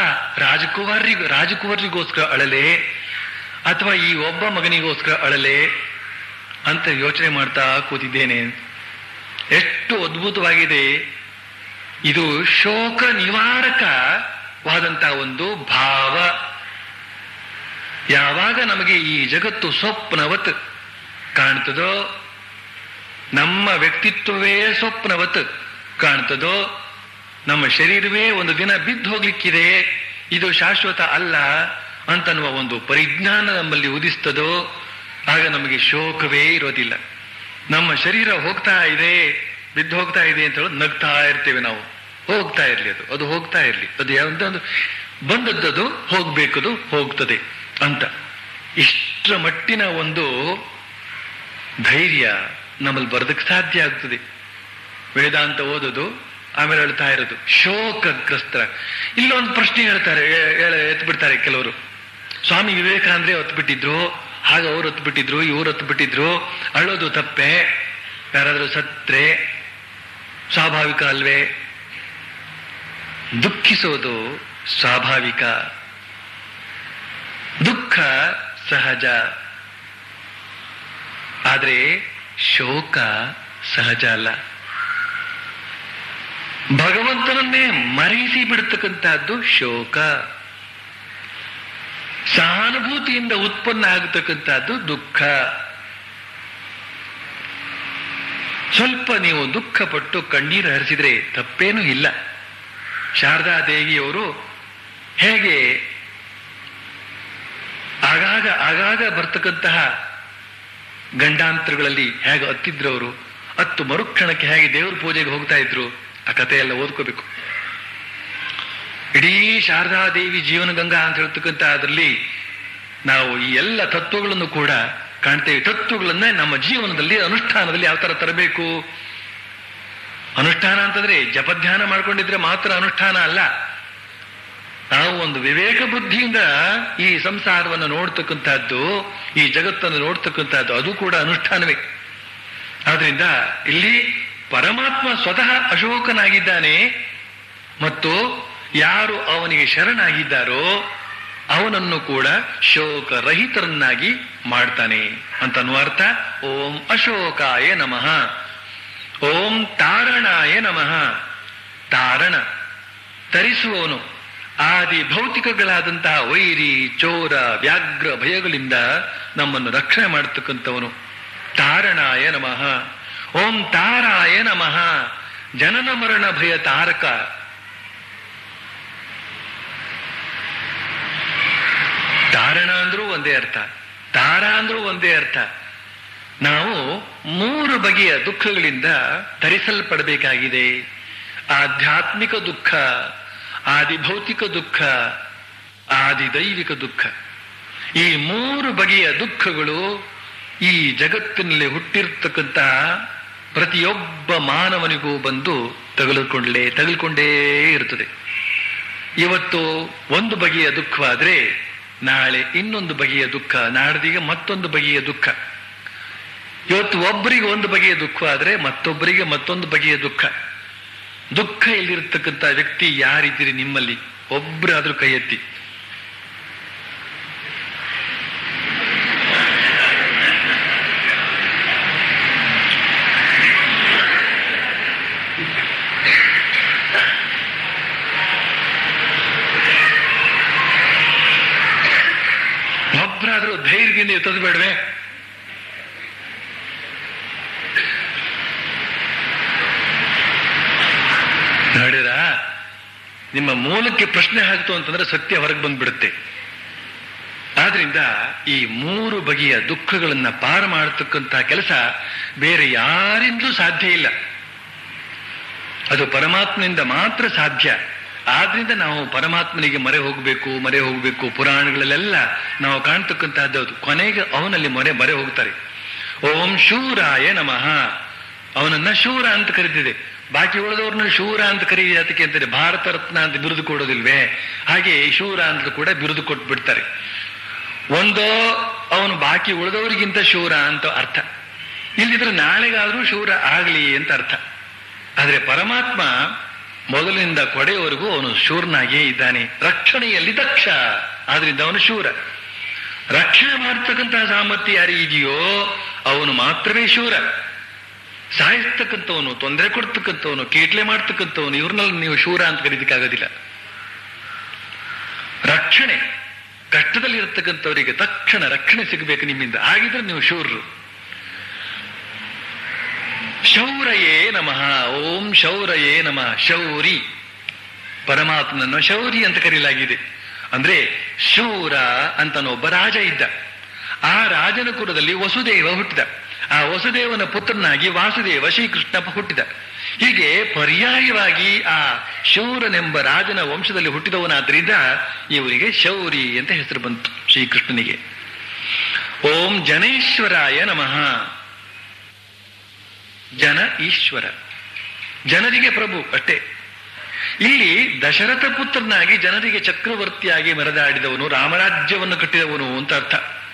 ರಾಜಕುವರಿಗೋಸ್ಕರ ಅಳಲೆ ಅಥವಾ ಈ ಒಬ್ಬ ಮಗನಿಗೋಸ್ಕರ ಅಳಲೆ ಅಂತ ಯೋಚನೆ ಮಾಡ್ತಾ ಕೂತಿದ್ದೇನೆ. ಎಷ್ಟು ಅದ್ಭುತವಾಗಿದೆ ಇದು. ಶೋಕ ನಿವಾರಕವಾದಂತಹ ಒಂದು ಭಾವ. ಯಾವಾಗ ನಮಗೆ ಈ ಜಗತ್ತು ಸ್ವಪ್ನವತ್ ಕಾಣ್ತದೋ, ನಮ್ಮ ವ್ಯಕ್ತಿತ್ವವೇ ಸ್ವಪ್ನವತ್ ಕಾಣ್ತದೋ, ನಮ್ಮ ಶರೀರವೇ ಒಂದು ದಿನ ಬಿದ್ದು ಹೋಗ್ಲಿಕ್ಕಿದೆ, ಇದು ಶಾಶ್ವತ ಅಲ್ಲ ಅಂತನ್ನುವ ಒಂದು ಪರಿಜ್ಞಾನ ನಮ್ಮಲ್ಲಿ ಉದಿಸ್ತದೋ, ಆಗ ನಮಗೆ ಶೋಕವೇ ಇರೋದಿಲ್ಲ. ನಮ್ಮ ಶರೀರ ಹೋಗ್ತಾ ಇದೆ, ಬಿದ್ದು ಹೋಗ್ತಾ ಇದೆ ಅಂತ ಹೇಳೋದು ನಗ್ತಾ ಇರ್ತೇವೆ ನಾವು. ಹೋಗ್ತಾ ಇರ್ಲಿ, ಅದು ಹೋಗ್ತಾ ಇರ್ಲಿ, ಅದು ಯಾವ್ದೊಂದು ಬಂದದ್ದು ಹೋಗ್ಬೇಕದು ಹೋಗ್ತದೆ ಅಂತ. ಇಷ್ಟರ ಮಟ್ಟಿನ ಒಂದು ಧೈರ್ಯ ನಮ್ಮಲ್ಲಿ ಬರೋದಕ್ಕೆ ಸಾಧ್ಯ ಆಗ್ತದೆ. ವೇದಾಂತ ಓದೋದು, ಆಮೇಲೆ ಹೇಳ್ತಾ ಇರೋದು ಶೋಕಗ್ರಸ್ತರ. ಇಲ್ಲೊಂದು ಪ್ರಶ್ನೆ ಹೇಳ್ತಾರೆ, ಎತ್ಬಿಡ್ತಾರೆ ಕೆಲವರು. ಸ್ವಾಮಿ ವಿವೇಕಾನಂದ್ರೆ ಹೊತ್ಬಿಟ್ಟಿದ್ರು, ಹಾಗ ಅವ್ರು ಹೊತ್ಬಿಟ್ಟಿದ್ರು, ಇವ್ರು ಹೊತ್ಬಿಟ್ಟಿದ್ರು, ಅಳೋದು ತಪ್ಪೆ, ಯಾರಾದ್ರೂ ಸತ್ರೆ ಸ್ವಾಭಾವಿಕ ಅಲ್ವೇ? ದುಃಖಿಸೋದು ಸ್ವಾಭಾವಿಕ, ದುಃಖ ಸಹಜ, ಆದ್ರೆ ಶೋಕ ಸಹಜ ಅಲ್ಲ. ಭಗವಂತನನ್ನೇ ಮರೆಸಿ ಬಿಡ್ತಕ್ಕಂತಹದ್ದು ಶೋಕ. ಸಹಾನುಭೂತಿಯಿಂದ ಉತ್ಪನ್ನ ಆಗತಕ್ಕಂಥದ್ದು ದುಃಖ. ಸ್ವಲ್ಪ ನೀವು ದುಃಖಪಟ್ಟು ಕಣ್ಣೀರು ಹರಿಸಿದ್ರೆ ತಪ್ಪೇನೂ ಇಲ್ಲ. ಶಾರದಾ ದೇವಿಯವರು ಹೇಗೆ ಆಗಾಗ ಬರ್ತಕ್ಕಂತಹ ಗಂಡಾಂತರಗಳಲ್ಲಿ ಹೇಗೆ ಹತ್ತಿದ್ರು ಅವರು, ಹತ್ತು ಮರುಕ್ಷಣಕ್ಕೆ ಹೇಗೆ ದೇವ್ರ ಪೂಜೆಗೆ ಹೋಗ್ತಾ ಇದ್ರು, ಆ ಕಥೆ ಎಲ್ಲ ಓದ್ಕೋಬೇಕು. ಇಡೀ ಶಾರದಾದೇವಿ ಜೀವನ ಗಂಗಾ ಅಂತ ಹೇಳ್ತಕ್ಕಂಥ ಅದರಲ್ಲಿ ನಾವು ಈ ಎಲ್ಲ ತತ್ವಗಳನ್ನು ಕೂಡ ಕಾಣ್ತೇವೆ. ತತ್ವಗಳನ್ನ ನಮ್ಮ ಜೀವನದಲ್ಲಿ ಅನುಷ್ಠಾನದಲ್ಲಿ ಯಾವ ತರ ತರಬೇಕು. ಅನುಷ್ಠಾನ ಅಂತಂದ್ರೆ ಜಪಧ್ಯಾನ ಮಾಡ್ಕೊಂಡಿದ್ರೆ ಮಾತ್ರ ಅನುಷ್ಠಾನ ಅಲ್ಲ. ನಾವು ಒಂದು ವಿವೇಕ ಬುದ್ಧಿಯಿಂದ ಈ ಸಂಸಾರವನ್ನು ನೋಡ್ತಕ್ಕಂಥದ್ದು, ಈ ಜಗತ್ತನ್ನು ನೋಡ್ತಕ್ಕಂಥದ್ದು, ಅದು ಕೂಡ ಅನುಷ್ಠಾನವೇ. ಆದ್ರಿಂದ ಇಲ್ಲಿ ಪರಮಾತ್ಮ ಸ್ವತಃ ಅಶೋಕನಾಗಿದ್ದಾನೆ ಮತ್ತು ಯಾರು ಅವನಿಗೆ ಶರಣಾಗಿದ್ದಾರೋ ಅವನನ್ನು ಕೂಡ ಶೋಕರಹಿತರನ್ನಾಗಿ ಮಾಡ್ತಾನೆ ಅಂತನ್ನುವ ಅರ್ಥ. ಓಂ ಅಶೋಕಾಯ ನಮಃ, ಓಂ ತಾರಣಾಯ ನಮಃ. ತಾರಣ ತರಿಸುವವನು, ಆದಿ ಭೌತಿಕಗಳಾದಂತಹ ವೈರಿ, ಚೋರ, ವ್ಯಾಘ್ರ ಭಯಗಳಿಂದ ನಮ್ಮನ್ನು ರಕ್ಷಣೆ ಮಾಡತಕ್ಕಂಥವನು. ತಾರಣಾಯ ನಮಃ. ಓಂ ತಾರಾಯ ನಮಃ. ಜನನ ಮರಣ ಭಯ ತಾರಕ. ತಾರಣ ಅಂದ್ರೂ ಒಂದೇ ಅರ್ಥ, ತಾರ ಅಂದ್ರೂ ಒಂದೇ ಅರ್ಥ. ನಾವು ಮೂರು ಬಗೆಯ ದುಃಖಗಳಿಂದ ತರಿಸಲ್ಪಡಬೇಕಾಗಿದೆ. ಆಧ್ಯಾತ್ಮಿಕ ದುಃಖ, ಆದಿಭೌತಿಕ ದುಃಖ, ಆದಿದೈವಿಕ ದುಃಖ. ಈ ಮೂರು ಬಗೆಯ ದುಃಖಗಳು ಈ ಜಗತ್ತಿನಲ್ಲಿ ಹುಟ್ಟಿರ್ತಕ್ಕಂತಹ ಪ್ರತಿಯೊಬ್ಬ ಮಾನವನಿಗೂ ಬಂದು ತಗುಲಿಕೊಂಡೇ ಇರ್ತದೆ. ಇವತ್ತು ಒಂದು ಬಗೆಯ ದುಃಖವಾದ್ರೆ ನಾಳೆ ಇನ್ನೊಂದು ಬಗೆಯ ದುಃಖ, ನಾಡ್ದೀಗ ಮತ್ತೊಂದು ಬಗೆಯ ದುಃಖ. ಇವತ್ತು ಒಬ್ಬರಿಗೆ ಒಂದು ಬಗೆಯ ದುಃಖ ಆದ್ರೆ ಮತ್ತೊಬ್ಬರಿಗೆ ಮತ್ತೊಂದು ಬಗೆಯ ದುಃಖ. ದುಃಖ ಇಲ್ಲಿರ್ತಕ್ಕಂಥ ವ್ಯಕ್ತಿ ಯಾರಿದ್ದೀರಿ ನಿಮ್ಮಲ್ಲಿ? ಒಬ್ಬರಾದ್ರೂ ಕೈ ಎತ್ತಿ. ಒಬ್ಬರಾದ್ರೂ ಧೈರ್ಯದಿಂದ ಎತ್ತದು ಬೇಡವೆ? ನೋಡಿರ, ನಿಮ್ಮ ಮೂಲಕ್ಕೆ ಪ್ರಶ್ನೆ ಹಾಕ್ತು ಅಂತಂದ್ರೆ ಸತ್ಯ ಹೊರಗೆ ಬಂದ್ಬಿಡುತ್ತೆ. ಆದ್ರಿಂದ ಈ ಮೂರು ಬಗೆಯ ದುಃಖಗಳನ್ನ ಪಾರು ಮಾಡತಕ್ಕಂಥ ಕೆಲಸ ಬೇರೆ ಯಾರಿಂದಲೂ ಸಾಧ್ಯ ಇಲ್ಲ. ಅದು ಪರಮಾತ್ಮನಿಂದ ಮಾತ್ರ ಸಾಧ್ಯ. ಆದ್ರಿಂದ ನಾವು ಪರಮಾತ್ಮನಿಗೆ ಮೊರೆ ಹೋಗ್ಬೇಕು. ಪುರಾಣಗಳಲ್ಲೆಲ್ಲ ನಾವು ಕಾಣ್ತಕ್ಕಂತಹದ್ದು ಕೊನೆಗೆ ಅವನಲ್ಲಿ ಮೊರೆ ಹೋಗ್ತಾರೆ. ಓಂ ಶೂರಾಯ ನಮಃ. ಅವನನ್ನ ಶೂರ ಅಂತ ಕರೀತಿದೆ. ಬಾಕಿ ಉಳಿದವ್ರನ್ನ ಶೂರ ಅಂತ ಕರೀತಕ್ಕೆ ಅಂತಾರೆ. ಭಾರತ ರತ್ನ ಅಂತ ಬಿರುದು ಕೊಡೋದಿಲ್ವೇ? ಹಾಗೆ ಶೂರ ಅಂತ ಕೂಡ ಬಿರುದು ಕೊಟ್ಬಿಡ್ತಾರೆ. ಒಂದೋ ಅವನು ಬಾಕಿ ಉಳಿದವರಿಗಿಂತ ಶೂರ ಅಂತ ಅರ್ಥ, ಇಲ್ಲಿದ್ರೆ ನಾಳೆಗಾದ್ರೂ ಶೂರ ಆಗ್ಲಿ ಅಂತ ಅರ್ಥ. ಆದ್ರೆ ಪರಮಾತ್ಮ ಮೊದಲಿನಿಂದ ಕೊಡೆಯವರೆಗೂ ಅವನು ಶೂರನಾಗಿಯೇ ಇದ್ದಾನೆ. ರಕ್ಷಣೆಯಲ್ಲಿ ದಕ್ಷ, ಆದ್ರಿಂದ ಅವನು ಶೂರ. ರಕ್ಷಣೆ ಮಾಡತಕ್ಕಂತಹ ಸಾಮರ್ಥ್ಯ ಯಾರಿಗಿದೆಯೋ ಅವನು ಮಾತ್ರವೇ ಶೂರ. ಸಾಯಿಸ್ತಕ್ಕಂಥವನು, ತೊಂದರೆ ಕೊಡ್ತಕ್ಕಂಥವನು, ಕೀಟ್ಲೆ ಮಾಡ್ತಕ್ಕಂಥವನು, ಇವ್ರನ್ನೆಲ್ಲ ನೀವು ಶೂರ ಅಂತ ಕರೀಲಿಕ್ಕಾಗೋದಿಲ್ಲ. ರಕ್ಷಣೆ, ಕಷ್ಟದಲ್ಲಿ ಇರತಕ್ಕಂಥವರಿಗೆ ತಕ್ಷಣ ರಕ್ಷಣೆ ಸಿಗಬೇಕು ನಿಮ್ಮಿಂದ, ಆಗಿದ್ರೆ ನೀವು ಶೂರರು. ಶೌರಯೇ ನಮಃ. ಓಂ ಶೌರಯೇ ನಮಃ. ಶೌರಿ, ಪರಮಾತ್ಮನನ್ನು ಶೌರಿ ಅಂತ ಕರೆಯಲಾಗಿದೆ. ಅಂದ್ರೆ ಶೂರ ಅಂತನೊಬ್ಬ ರಾಜ ಇದ್ದ. ಆ ರಾಜನ ಕುಲದಲ್ಲಿ ವಸುದೇವ ಹುಟ್ಟಿದ. ಆ ವಸುದೇವನ ಪುತ್ರನಾಗಿ ವಾಸುದೇವ ಶ್ರೀಕೃಷ್ಣ ಹುಟ್ಟಿದ. ಹೀಗೆ ಪರ್ಯಾಯವಾಗಿ ಆ ಶೂರನೆಂಬ ರಾಜನ ವಂಶದಲ್ಲಿ ಹುಟ್ಟಿದವನಾದ್ರಿಂದ ಇವರಿಗೆ ಶೌರಿ ಅಂತ ಹೆಸರು ಬಂತು ಶ್ರೀಕೃಷ್ಣನಿಗೆ. ಓಂ ಜನೇಶ್ವರಾಯ ನಮಃ. ಜನ ಈಶ್ವರ, ಜನರಿಗೆ ಪ್ರಭು ಅಷ್ಟೇ. ಇಲ್ಲಿ ದಶರಥ ಪುತ್ರನಾಗಿ ಜನರಿಗೆ ಚಕ್ರವರ್ತಿಯಾಗಿ ಮೆರೆದಾಡಿದವನು, ರಾಮರಾಜ್ಯವನ್ನು ಕಟ್ಟಿದವನು ಅಂತ ಅರ್ಥ.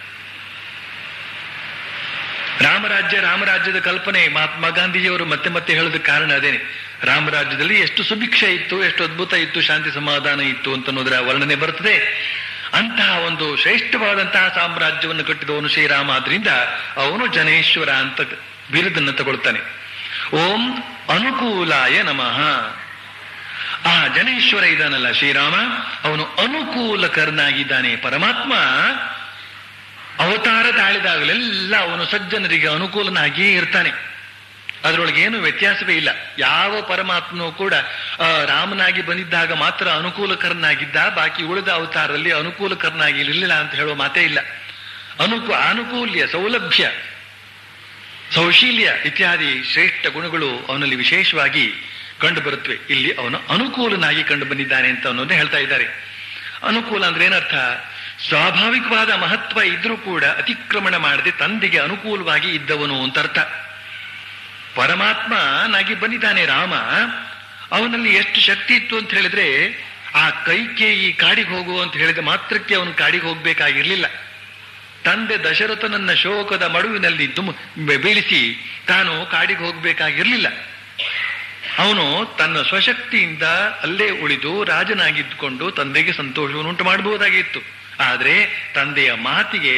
ರಾಮರಾಜ್ಯದ ಕಲ್ಪನೆ ಮಹಾತ್ಮ ಗಾಂಧೀಜಿಯವರು ಮತ್ತೆ ಮತ್ತೆ ಹೇಳೋದಕ್ಕೆ ಕಾರಣ ಅದೇನೆ. ರಾಮರಾಜ್ಯದಲ್ಲಿ ಎಷ್ಟು ಸುಭಿಕ್ಷೆ ಇತ್ತು, ಎಷ್ಟು ಅದ್ಭುತ ಇತ್ತು, ಶಾಂತಿ ಸಮಾಧಾನ ಇತ್ತು ಅಂತ ಅನ್ನೋದರ ವರ್ಣನೆ ಬರ್ತದೆ. ಅಂತಹ ಒಂದು ಶ್ರೇಷ್ಠವಾದಂತಹ ಸಾಮ್ರಾಜ್ಯವನ್ನು ಕಟ್ಟಿದವನು ಶ್ರೀರಾಮ. ಆದ್ರಿಂದ ಅವನು ಜನೇಶ್ವರ ಅಂತ ಬಿರುದನ್ನು ತಗೊಳ್ತಾನೆ. ಓಂ ಅನುಕೂಲಾಯ ನಮಃ. ಆ ಜನೇಶ್ವರ ಇದ್ದಾನಲ್ಲ ಶ್ರೀರಾಮ, ಅವನು ಅನುಕೂಲಕರನಾಗಿದ್ದಾನೆ. ಪರಮಾತ್ಮ ಅವತಾರ ತಾಳಿದಾಗಲೆಲ್ಲ ಅವನು ಸಜ್ಜನರಿಗೆ ಅನುಕೂಲನಾಗಿಯೇ ಇರ್ತಾನೆ. ಅದರೊಳಗೆ ಏನು ವ್ಯತ್ಯಾಸವೇ ಇಲ್ಲ. ಯಾವ ಪರಮಾತ್ಮನೂ ಕೂಡ ರಾಮನಾಗಿ ಬಂದಿದ್ದಾಗ ಮಾತ್ರ ಅನುಕೂಲಕರನಾಗಿದ್ದ, ಬಾಕಿ ಉಳಿದ ಅವತಾರದಲ್ಲಿ ಅನುಕೂಲಕರನಾಗಿ ಇರಲಿಲ್ಲ ಅಂತ ಹೇಳುವ ಮಾತೇ ಇಲ್ಲ. ಆನುಕೂಲ್ಯ, ಸೌಲಭ್ಯ, ಸೌಶೀಲ್ಯ ಇತ್ಯಾದಿ ಶ್ರೇಷ್ಠ ಗುಣಗಳು ಅವನಲ್ಲಿ ವಿಶೇಷವಾಗಿ ಕಂಡು ಬರುತ್ತವೆ. ಇಲ್ಲಿ ಅವನು ಅನುಕೂಲನಾಗಿ ಕಂಡು ಬಂದಿದ್ದಾನೆ ಅಂತ ಅನ್ನೋದೇ ಹೇಳ್ತಾ ಇದ್ದಾರೆ. ಅನುಕೂಲ ಅಂದ್ರೆ ಏನರ್ಥ? ಸ್ವಾಭಾವಿಕವಾದ ಮಹತ್ವ ಇದ್ರೂ ಕೂಡ ಅತಿಕ್ರಮಣ ಮಾಡದೆ ತಂದೆಗೆ ಅನುಕೂಲವಾಗಿ ಇದ್ದವನು ಅಂತ ಅರ್ಥ. ಪರಮಾತ್ಮನಾಗಿ ಬಂದಿದ್ದಾನೆ ರಾಮ. ಅವನಲ್ಲಿ ಎಷ್ಟು ಶಕ್ತಿ ಇತ್ತು ಅಂತ ಹೇಳಿದ್ರೆ, ಆ ಕೈಕೇಯಿ ಕಾಡಿಗೆ ಹೋಗು ಅಂತ ಹೇಳಿದ ಮಾತ್ರಕ್ಕೆ ಅವನು ಕಾಡಿಗೆ ಹೋಗ್ಬೇಕಾಗಿರ್ಲಿಲ್ಲ. ತಂದೆ ದಶರಥನನ್ನ ಶೋಕದ ಮಡುವಿನಲ್ಲಿ ಬೀಳಿಸಿ ತಾನು ಕಾಡಿಗೆ ಹೋಗ್ಬೇಕಾಗಿರ್ಲಿಲ್ಲ. ಅವನು ತನ್ನ ಸ್ವಶಕ್ತಿಯಿಂದ ಅಲ್ಲೇ ಉಳಿದು ರಾಜನಾಗಿದ್ದುಕೊಂಡು ತಂದೆಗೆ ಸಂತೋಷವನ್ನು ಉಂಟು ಮಾಡಬಹುದಾಗಿತ್ತು. ಆದ್ರೆ ತಂದೆಯ ಮಾತಿಗೆ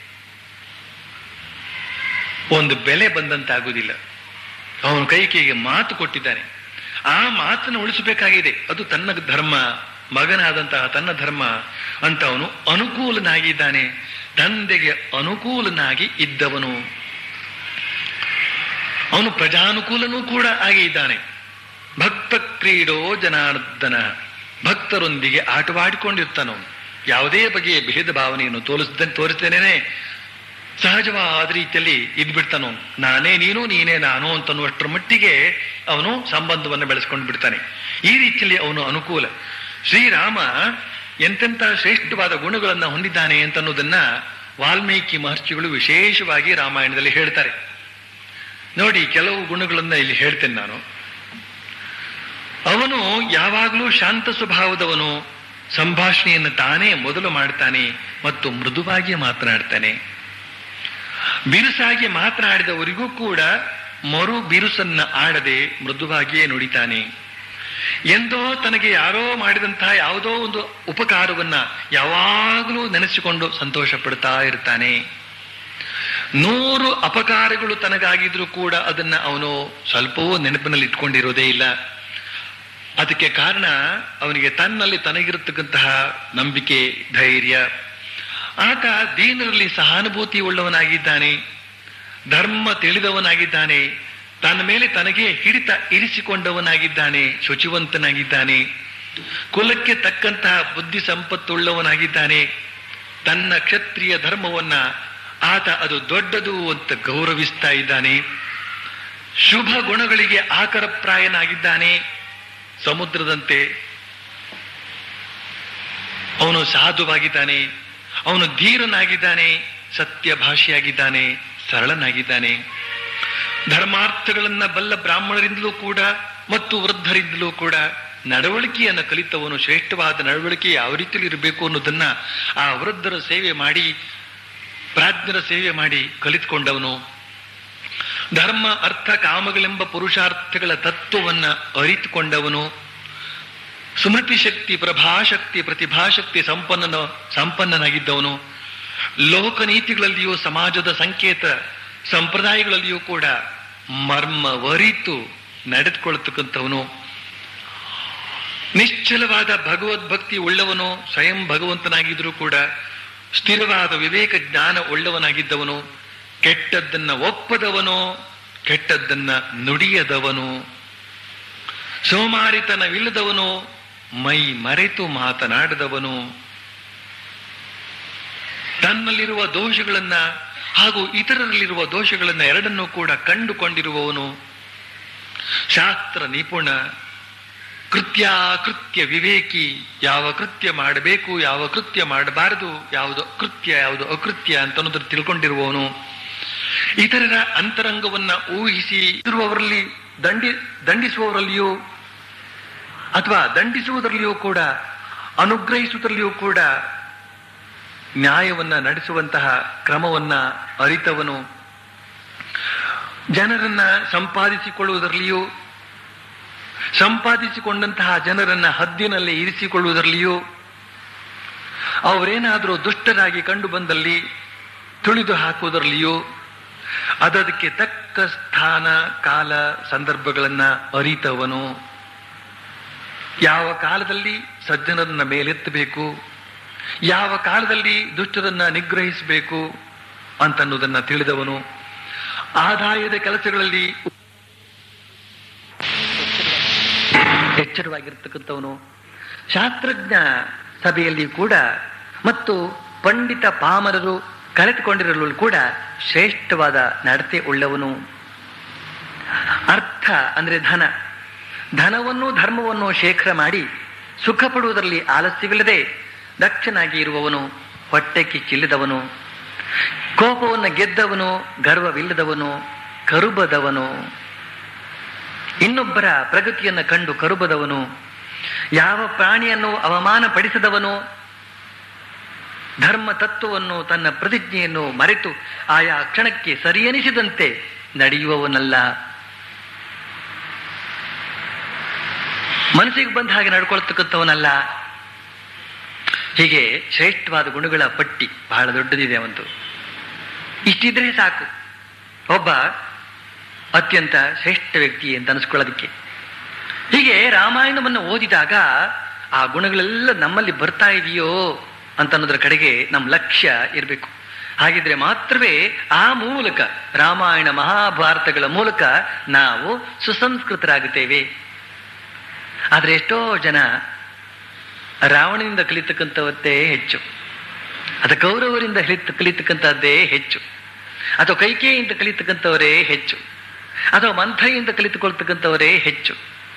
ಒಂದು ಬೆಲೆ ಬಂದಂತಾಗುವುದಿಲ್ಲ. ಅವನು ಕೈಕೇಯಿಗೆ ಮಾತು ಕೊಟ್ಟಿದ್ದಾನೆ, ಆ ಮಾತನ್ನು ಉಳಿಸಬೇಕಾಗಿದೆ. ಅದು ತನ್ನ ಧರ್ಮ, ಮಗನಾದಂತಹ ತನ್ನ ಧರ್ಮ ಅಂತ ಅವನು ಅನುಕೂಲನಾಗಿದ್ದಾನೆ. ತಂದೆಗೆ ಅನುಕೂಲನಾಗಿ ಇದ್ದವನು. ಅವನು ಪ್ರಜಾನುಕೂಲನೂ ಕೂಡ ಆಗಿ ಇದ್ದಾನೆ. ಭಕ್ತ ಕ್ರೀಡೋ ಜನಾರ್ದನ, ಭಕ್ತರೊಂದಿಗೆ ಆಟವಾಡಿಕೊಂಡಿರ್ತಾನವನು. ಯಾವುದೇ ಬಗೆಯ ಭೇದ ಭಾವನೆಯನ್ನು ತೋರಿಸ್ತೇನೆ ಸಹಜವಾದ ರೀತಿಯಲ್ಲಿ ಇದ್ಬಿಡ್ತಾನವನು. ನಾನೇ ನೀನು, ನೀನೇ ನಾನು ಅಂತನ್ನುವಷ್ಟರ ಮಟ್ಟಿಗೆ ಅವನು ಸಂಬಂಧವನ್ನು ಬೆಳೆಸ್ಕೊಂಡು ಬಿಡ್ತಾನೆ. ಈ ರೀತಿಯಲ್ಲಿ ಅವನು ಅನುಕೂಲ. ಶ್ರೀರಾಮ ಎಂತೆಂಥ ಶ್ರೇಷ್ಠವಾದ ಗುಣಗಳನ್ನು ಹೊಂದಿದ್ದಾನೆ ಅಂತನ್ನೋದನ್ನ ವಾಲ್ಮೀಕಿ ಮಹರ್ಷಿಗಳು ವಿಶೇಷವಾಗಿ ರಾಮಾಯಣದಲ್ಲಿ ಹೇಳ್ತಾರೆ. ನೋಡಿ, ಕೆಲವು ಗುಣಗಳನ್ನ ಇಲ್ಲಿ ಹೇಳ್ತೇನೆ ನಾನು. ಅವನು ಯಾವಾಗಲೂ ಶಾಂತ ಸ್ವಭಾವದವನು. ಸಂಭಾಷಣೆಯನ್ನು ತಾನೇ ಮೊದಲು ಮಾಡ್ತಾನೆ ಮತ್ತು ಮೃದುವಾಗಿ ಮಾತನಾಡ್ತಾನೆ. ಬಿರುಸಾಗಿ ಮಾತನಾಡಿದವರಿಗೂ ಕೂಡ ಮರು ಬಿರುಸನ್ನ ಆಡದೆ ಮೃದುವಾಗಿಯೇ ನುಡಿತಾನೆ. ಎಂದೋ ತನಗೆ ಯಾರೋ ಮಾಡಿದಂತಹ ಯಾವುದೋ ಒಂದು ಉಪಕಾರವನ್ನ ಯಾವಾಗಲೂ ನೆನೆಸಿಕೊಂಡು ಸಂತೋಷ ಪಡ್ತಾ ಇರ್ತಾನೆ. 100 ಅಪಕಾರಗಳು ತನಗಾಗಿದ್ರೂ ಕೂಡ ಅದನ್ನ ಅವನು ಸ್ವಲ್ಪವೂ ನೆನಪಿನಲ್ಲಿ ಇಟ್ಕೊಂಡಿರೋದೇ ಇಲ್ಲ. ಅದಕ್ಕೆ ಕಾರಣ ಅವನಿಗೆ ತನ್ನಲ್ಲಿ ತನಗಿರತಕ್ಕಂತಹ ನಂಬಿಕೆ, ಧೈರ್ಯ. ಆತ ದೀನರಲ್ಲಿ ಸಹಾನುಭೂತಿ ಉಳ್ಳವನಾಗಿದ್ದಾನೆ, ಧರ್ಮ ತಿಳಿದವನಾಗಿದ್ದಾನೆ, ತನ್ನ ಮೇಲೆ ತನಗೆ ಹಿಡಿತ ಇರಿಸಿಕೊಂಡವನಾಗಿದ್ದಾನೆ, ಶುಚಿವಂತನಾಗಿದ್ದಾನೆ, ಕುಲಕ್ಕೆ ತಕ್ಕಂತಹ ಬುದ್ಧಿ ಸಂಪತ್ತುಳ್ಳವನಾಗಿದ್ದಾನೆ. ತನ್ನ ಕ್ಷತ್ರಿಯ ಧರ್ಮವನ್ನ ಆತ ಅದು ದೊಡ್ಡದು ಅಂತ ಗೌರವಿಸ್ತಾ ಇದ್ದಾನೆ. ಶುಭ ಗುಣಗಳಿಗೆ ಆಕರಪ್ರಾಯನಾಗಿದ್ದಾನೆ. ಸಮುದ್ರದಂತೆ ಅವನು ಸಾಧುವಾಗಿದ್ದಾನೆ, ಅವನು ಧೀರನಾಗಿದ್ದಾನೆ, ಸತ್ಯಭಾಷಿಯಾಗಿದ್ದಾನೆ, ಸರಳನಾಗಿದ್ದಾನೆ. ಧರ್ಮಾರ್ಥಗಳನ್ನ ಬಲ್ಲ ಬ್ರಾಹ್ಮಣರಿಂದಲೂ ಕೂಡ ಮತ್ತು ವೃದ್ಧರಿಂದಲೂ ಕೂಡ ನಡವಳಿಕೆಯನ್ನು ಕಲಿತವನು. ಶ್ರೇಷ್ಠವಾದ ನಡವಳಿಕೆ ಯಾವ ರೀತಿಯಲ್ಲಿ ಇರಬೇಕು ಅನ್ನೋದನ್ನ ಆ ವೃದ್ಧರ ಸೇವೆ ಮಾಡಿ, ಪ್ರಾಜ್ಞರ ಸೇವೆ ಮಾಡಿ ಕಲಿತುಕೊಂಡವನು. ಧರ್ಮ, ಅರ್ಥ, ಕಾಮಗಳೆಂಬ ಪುರುಷಾರ್ಥಗಳ ತತ್ವವನ್ನ ಅರಿತುಕೊಂಡವನು. ಸ್ಮೃತಿ ಶಕ್ತಿ, ಪ್ರಭಾಶಕ್ತಿ, ಪ್ರತಿಭಾಶಕ್ತಿ ಸಂಪನ್ನನಾಗಿದ್ದವನು. ಲೋಕನೀತಿಗಳಲ್ಲಿಯೂ ಸಮಾಜದ ಸಂಕೇತ ಸಂಪ್ರದಾಯಗಳಲ್ಲಿಯೂ ಕೂಡ ಮರ್ಮವರಿತು ನಡೆದುಕೊಳ್ತಕ್ಕಂಥವನು, ನಿಶ್ಚಲವಾದ ಭಗವದ್ಭಕ್ತಿ ಉಳ್ಳವನು, ಸ್ವಯಂ ಭಗವಂತನಾಗಿದ್ರೂ ಕೂಡ ಸ್ಥಿರವಾದ ವಿವೇಕ ಜ್ಞಾನ ಉಳ್ಳವನಾಗಿದ್ದವನು, ಕೆಟ್ಟದ್ದನ್ನ ಒಪ್ಪದವನು, ಕೆಟ್ಟದ್ದನ್ನ ನುಡಿಯದವನು, ಸೋಮಾರಿತನವಿಲ್ಲದವನು, ಮೈ ಮರೆತು ಮಾತನಾಡದವನು, ತನ್ನಲ್ಲಿರುವ ದೋಷಗಳನ್ನ ಹಾಗೂ ಇತರರಲ್ಲಿರುವ ದೋಷಗಳನ್ನ ಎರಡನ್ನೂ ಕೂಡ ಕಂಡುಕೊಂಡಿರುವವನು, ಶಾಸ್ತ್ರ ನಿಪುಣ, ಕೃತ್ಯಾಕೃತ್ಯ ವಿವೇಕಿ, ಯಾವ ಕೃತ್ಯ ಮಾಡಬೇಕು, ಯಾವ ಕೃತ್ಯ ಮಾಡಬಾರದು, ಯಾವುದು ಕೃತ್ಯ ಯಾವುದು ಅಕೃತ್ಯ ಅಂತ ಅನ್ನೋದ್ರ ತಿಳ್ಕೊಂಡಿರುವವನು, ಇತರರ ಅಂತರಂಗವನ್ನ ಊಹಿಸಿ ಇರುವವರಲ್ಲಿ ದಂಡಿಸುವವರಲ್ಲಿಯೂ ಅಥವಾ ದಂಡಿಸುವುದರಲ್ಲಿಯೂ ಕೂಡ ಅನುಗ್ರಹಿಸುವುದರಲ್ಲಿಯೂ ಕೂಡ ನ್ಯಾಯವನ್ನ ನಡೆಸುವಂತಹ ಕ್ರಮವನ್ನ ಅರಿತವನು, ಜನರನ್ನ ಸಂಪಾದಿಸಿಕೊಳ್ಳುವುದರಲ್ಲಿಯೂ ಸಂಪಾದಿಸಿಕೊಂಡಂತಹ ಜನರನ್ನ ಹದ್ದಿನಲ್ಲಿ ಇರಿಸಿಕೊಳ್ಳುವುದರಲ್ಲಿಯೂ ಅವರೇನಾದರೂ ದುಷ್ಟರಾಗಿ ಕಂಡು ಬಂದಲ್ಲಿ ತುಳಿದು ಹಾಕುವುದರಲ್ಲಿಯೂ ಅದಕ್ಕೆ ತಕ್ಕ ಸ್ಥಾನ ಕಾಲ ಸಂದರ್ಭಗಳನ್ನ ಅರಿತವನು, ಯಾವ ಕಾಲದಲ್ಲಿ ಸಜ್ಜನರನ್ನ ಮೇಲೆತ್ತಬೇಕು, ಯಾವ ಕಾಲದಲ್ಲಿ ದುಷ್ಟರನ್ನ ನಿಗ್ರಹಿಸಬೇಕು ಅಂತನ್ನುವುದನ್ನ ತಿಳಿದವನು, ಆದಾಯದ ಕೆಲಸಗಳಲ್ಲಿ ಎಚ್ಚರವಾಗಿರ್ತಕ್ಕಂಥವನು, ಶಾಸ್ತ್ರಜ್ಞ ಸಭೆಯಲ್ಲಿ ಕೂಡ ಮತ್ತು ಪಂಡಿತ ಪಾಮರರು ಕಲಿತುಕೊಂಡಿರಲು ಕೂಡ ಶ್ರೇಷ್ಠವಾದ ನಡತೆ ಉಳ್ಳವನು, ಅರ್ಥ ಅಂದ್ರೆ ಧನವನ್ನು ಧರ್ಮವನ್ನು ಶೇಖರ ಮಾಡಿ ಸುಖ ಪಡುವುದರಲ್ಲಿ ಆಲಸ್ಯವಿಲ್ಲದೆ ದಕ್ಷನಾಗಿ ಇರುವವನು, ಹೊಟ್ಟೆ ಕಿಚ್ಚಿಲ್ಲದವನು, ಕೋಪವನ್ನು ಗೆದ್ದವನು, ಗರ್ವವಿಲ್ಲದವನು, ಕರುಬದವನು, ಇನ್ನೊಬ್ಬರ ಪ್ರಗತಿಯನ್ನು ಕಂಡು ಕರುಬದವನು, ಯಾವ ಪ್ರಾಣಿಯನ್ನು ಅವಮಾನ ಪಡಿಸದವನು, ಧರ್ಮ ತತ್ವವನ್ನು ತನ್ನ ಪ್ರತಿಜ್ಞೆಯನ್ನು ಮರೆತು ಆಯಾ ಕ್ಷಣಕ್ಕೆ ಸರಿಯನಿಸಿದಂತೆ ನಡೆಯುವವನಲ್ಲ, ಮನಸ್ಸಿಗೆ ಬಂದ ಹಾಗೆ ನಡ್ಕೊಳ್ತಕ್ಕಂಥವನಲ್ಲ. ಹೀಗೆ ಶ್ರೇಷ್ಠವಾದ ಗುಣಗಳ ಪಟ್ಟಿ ಬಹಳ ದೊಡ್ಡದಿದೆ ಅವಂತು. ಇಷ್ಟಿದ್ರೆ ಸಾಕು ಒಬ್ಬ ಅತ್ಯಂತ ಶ್ರೇಷ್ಠ ವ್ಯಕ್ತಿ ಅಂತ ಅನಿಸ್ಕೊಳ್ಳೋದಕ್ಕೆ. ಹೀಗೆ ರಾಮಾಯಣವನ್ನು ಓದಿದಾಗ ಆ ಗುಣಗಳೆಲ್ಲ ನಮ್ಮಲ್ಲಿ ಬರ್ತಾ ಇದೆಯೋ ಅಂತ ಅನ್ನೋದ್ರ ಕಡೆಗೆ ನಮ್ಮ ಲಕ್ಷ್ಯ ಇರಬೇಕು. ಹಾಗಿದ್ರೆ ಮಾತ್ರವೇ ಆ ಮೂಲಕ ರಾಮಾಯಣ ಮಹಾಭಾರತಗಳ ಮೂಲಕ ನಾವು ಸುಸಂಸ್ಕೃತರಾಗುತ್ತೇವೆ. ಆದ್ರೆ ಎಷ್ಟೋ ಜನ ರಾವಣನಿಂದ ಕಲಿತಕ್ಕಂಥವತ್ತೇ ಹೆಚ್ಚು, ಅಥವಾ ಕೌರವರಿಂದ ಕಲಿತಕ್ಕಂಥದ್ದೇ ಹೆಚ್ಚು, ಅಥವಾ ಕೈಕೇಯಿಂದ ಕಲಿತಕ್ಕಂಥವರೇ ಹೆಚ್ಚು, ಅಥವಾ ಮಂಥೈಯಿಂದ ಕಲಿತುಕೊಳ್ತಕ್ಕಂಥವರೇ ಹೆಚ್ಚು.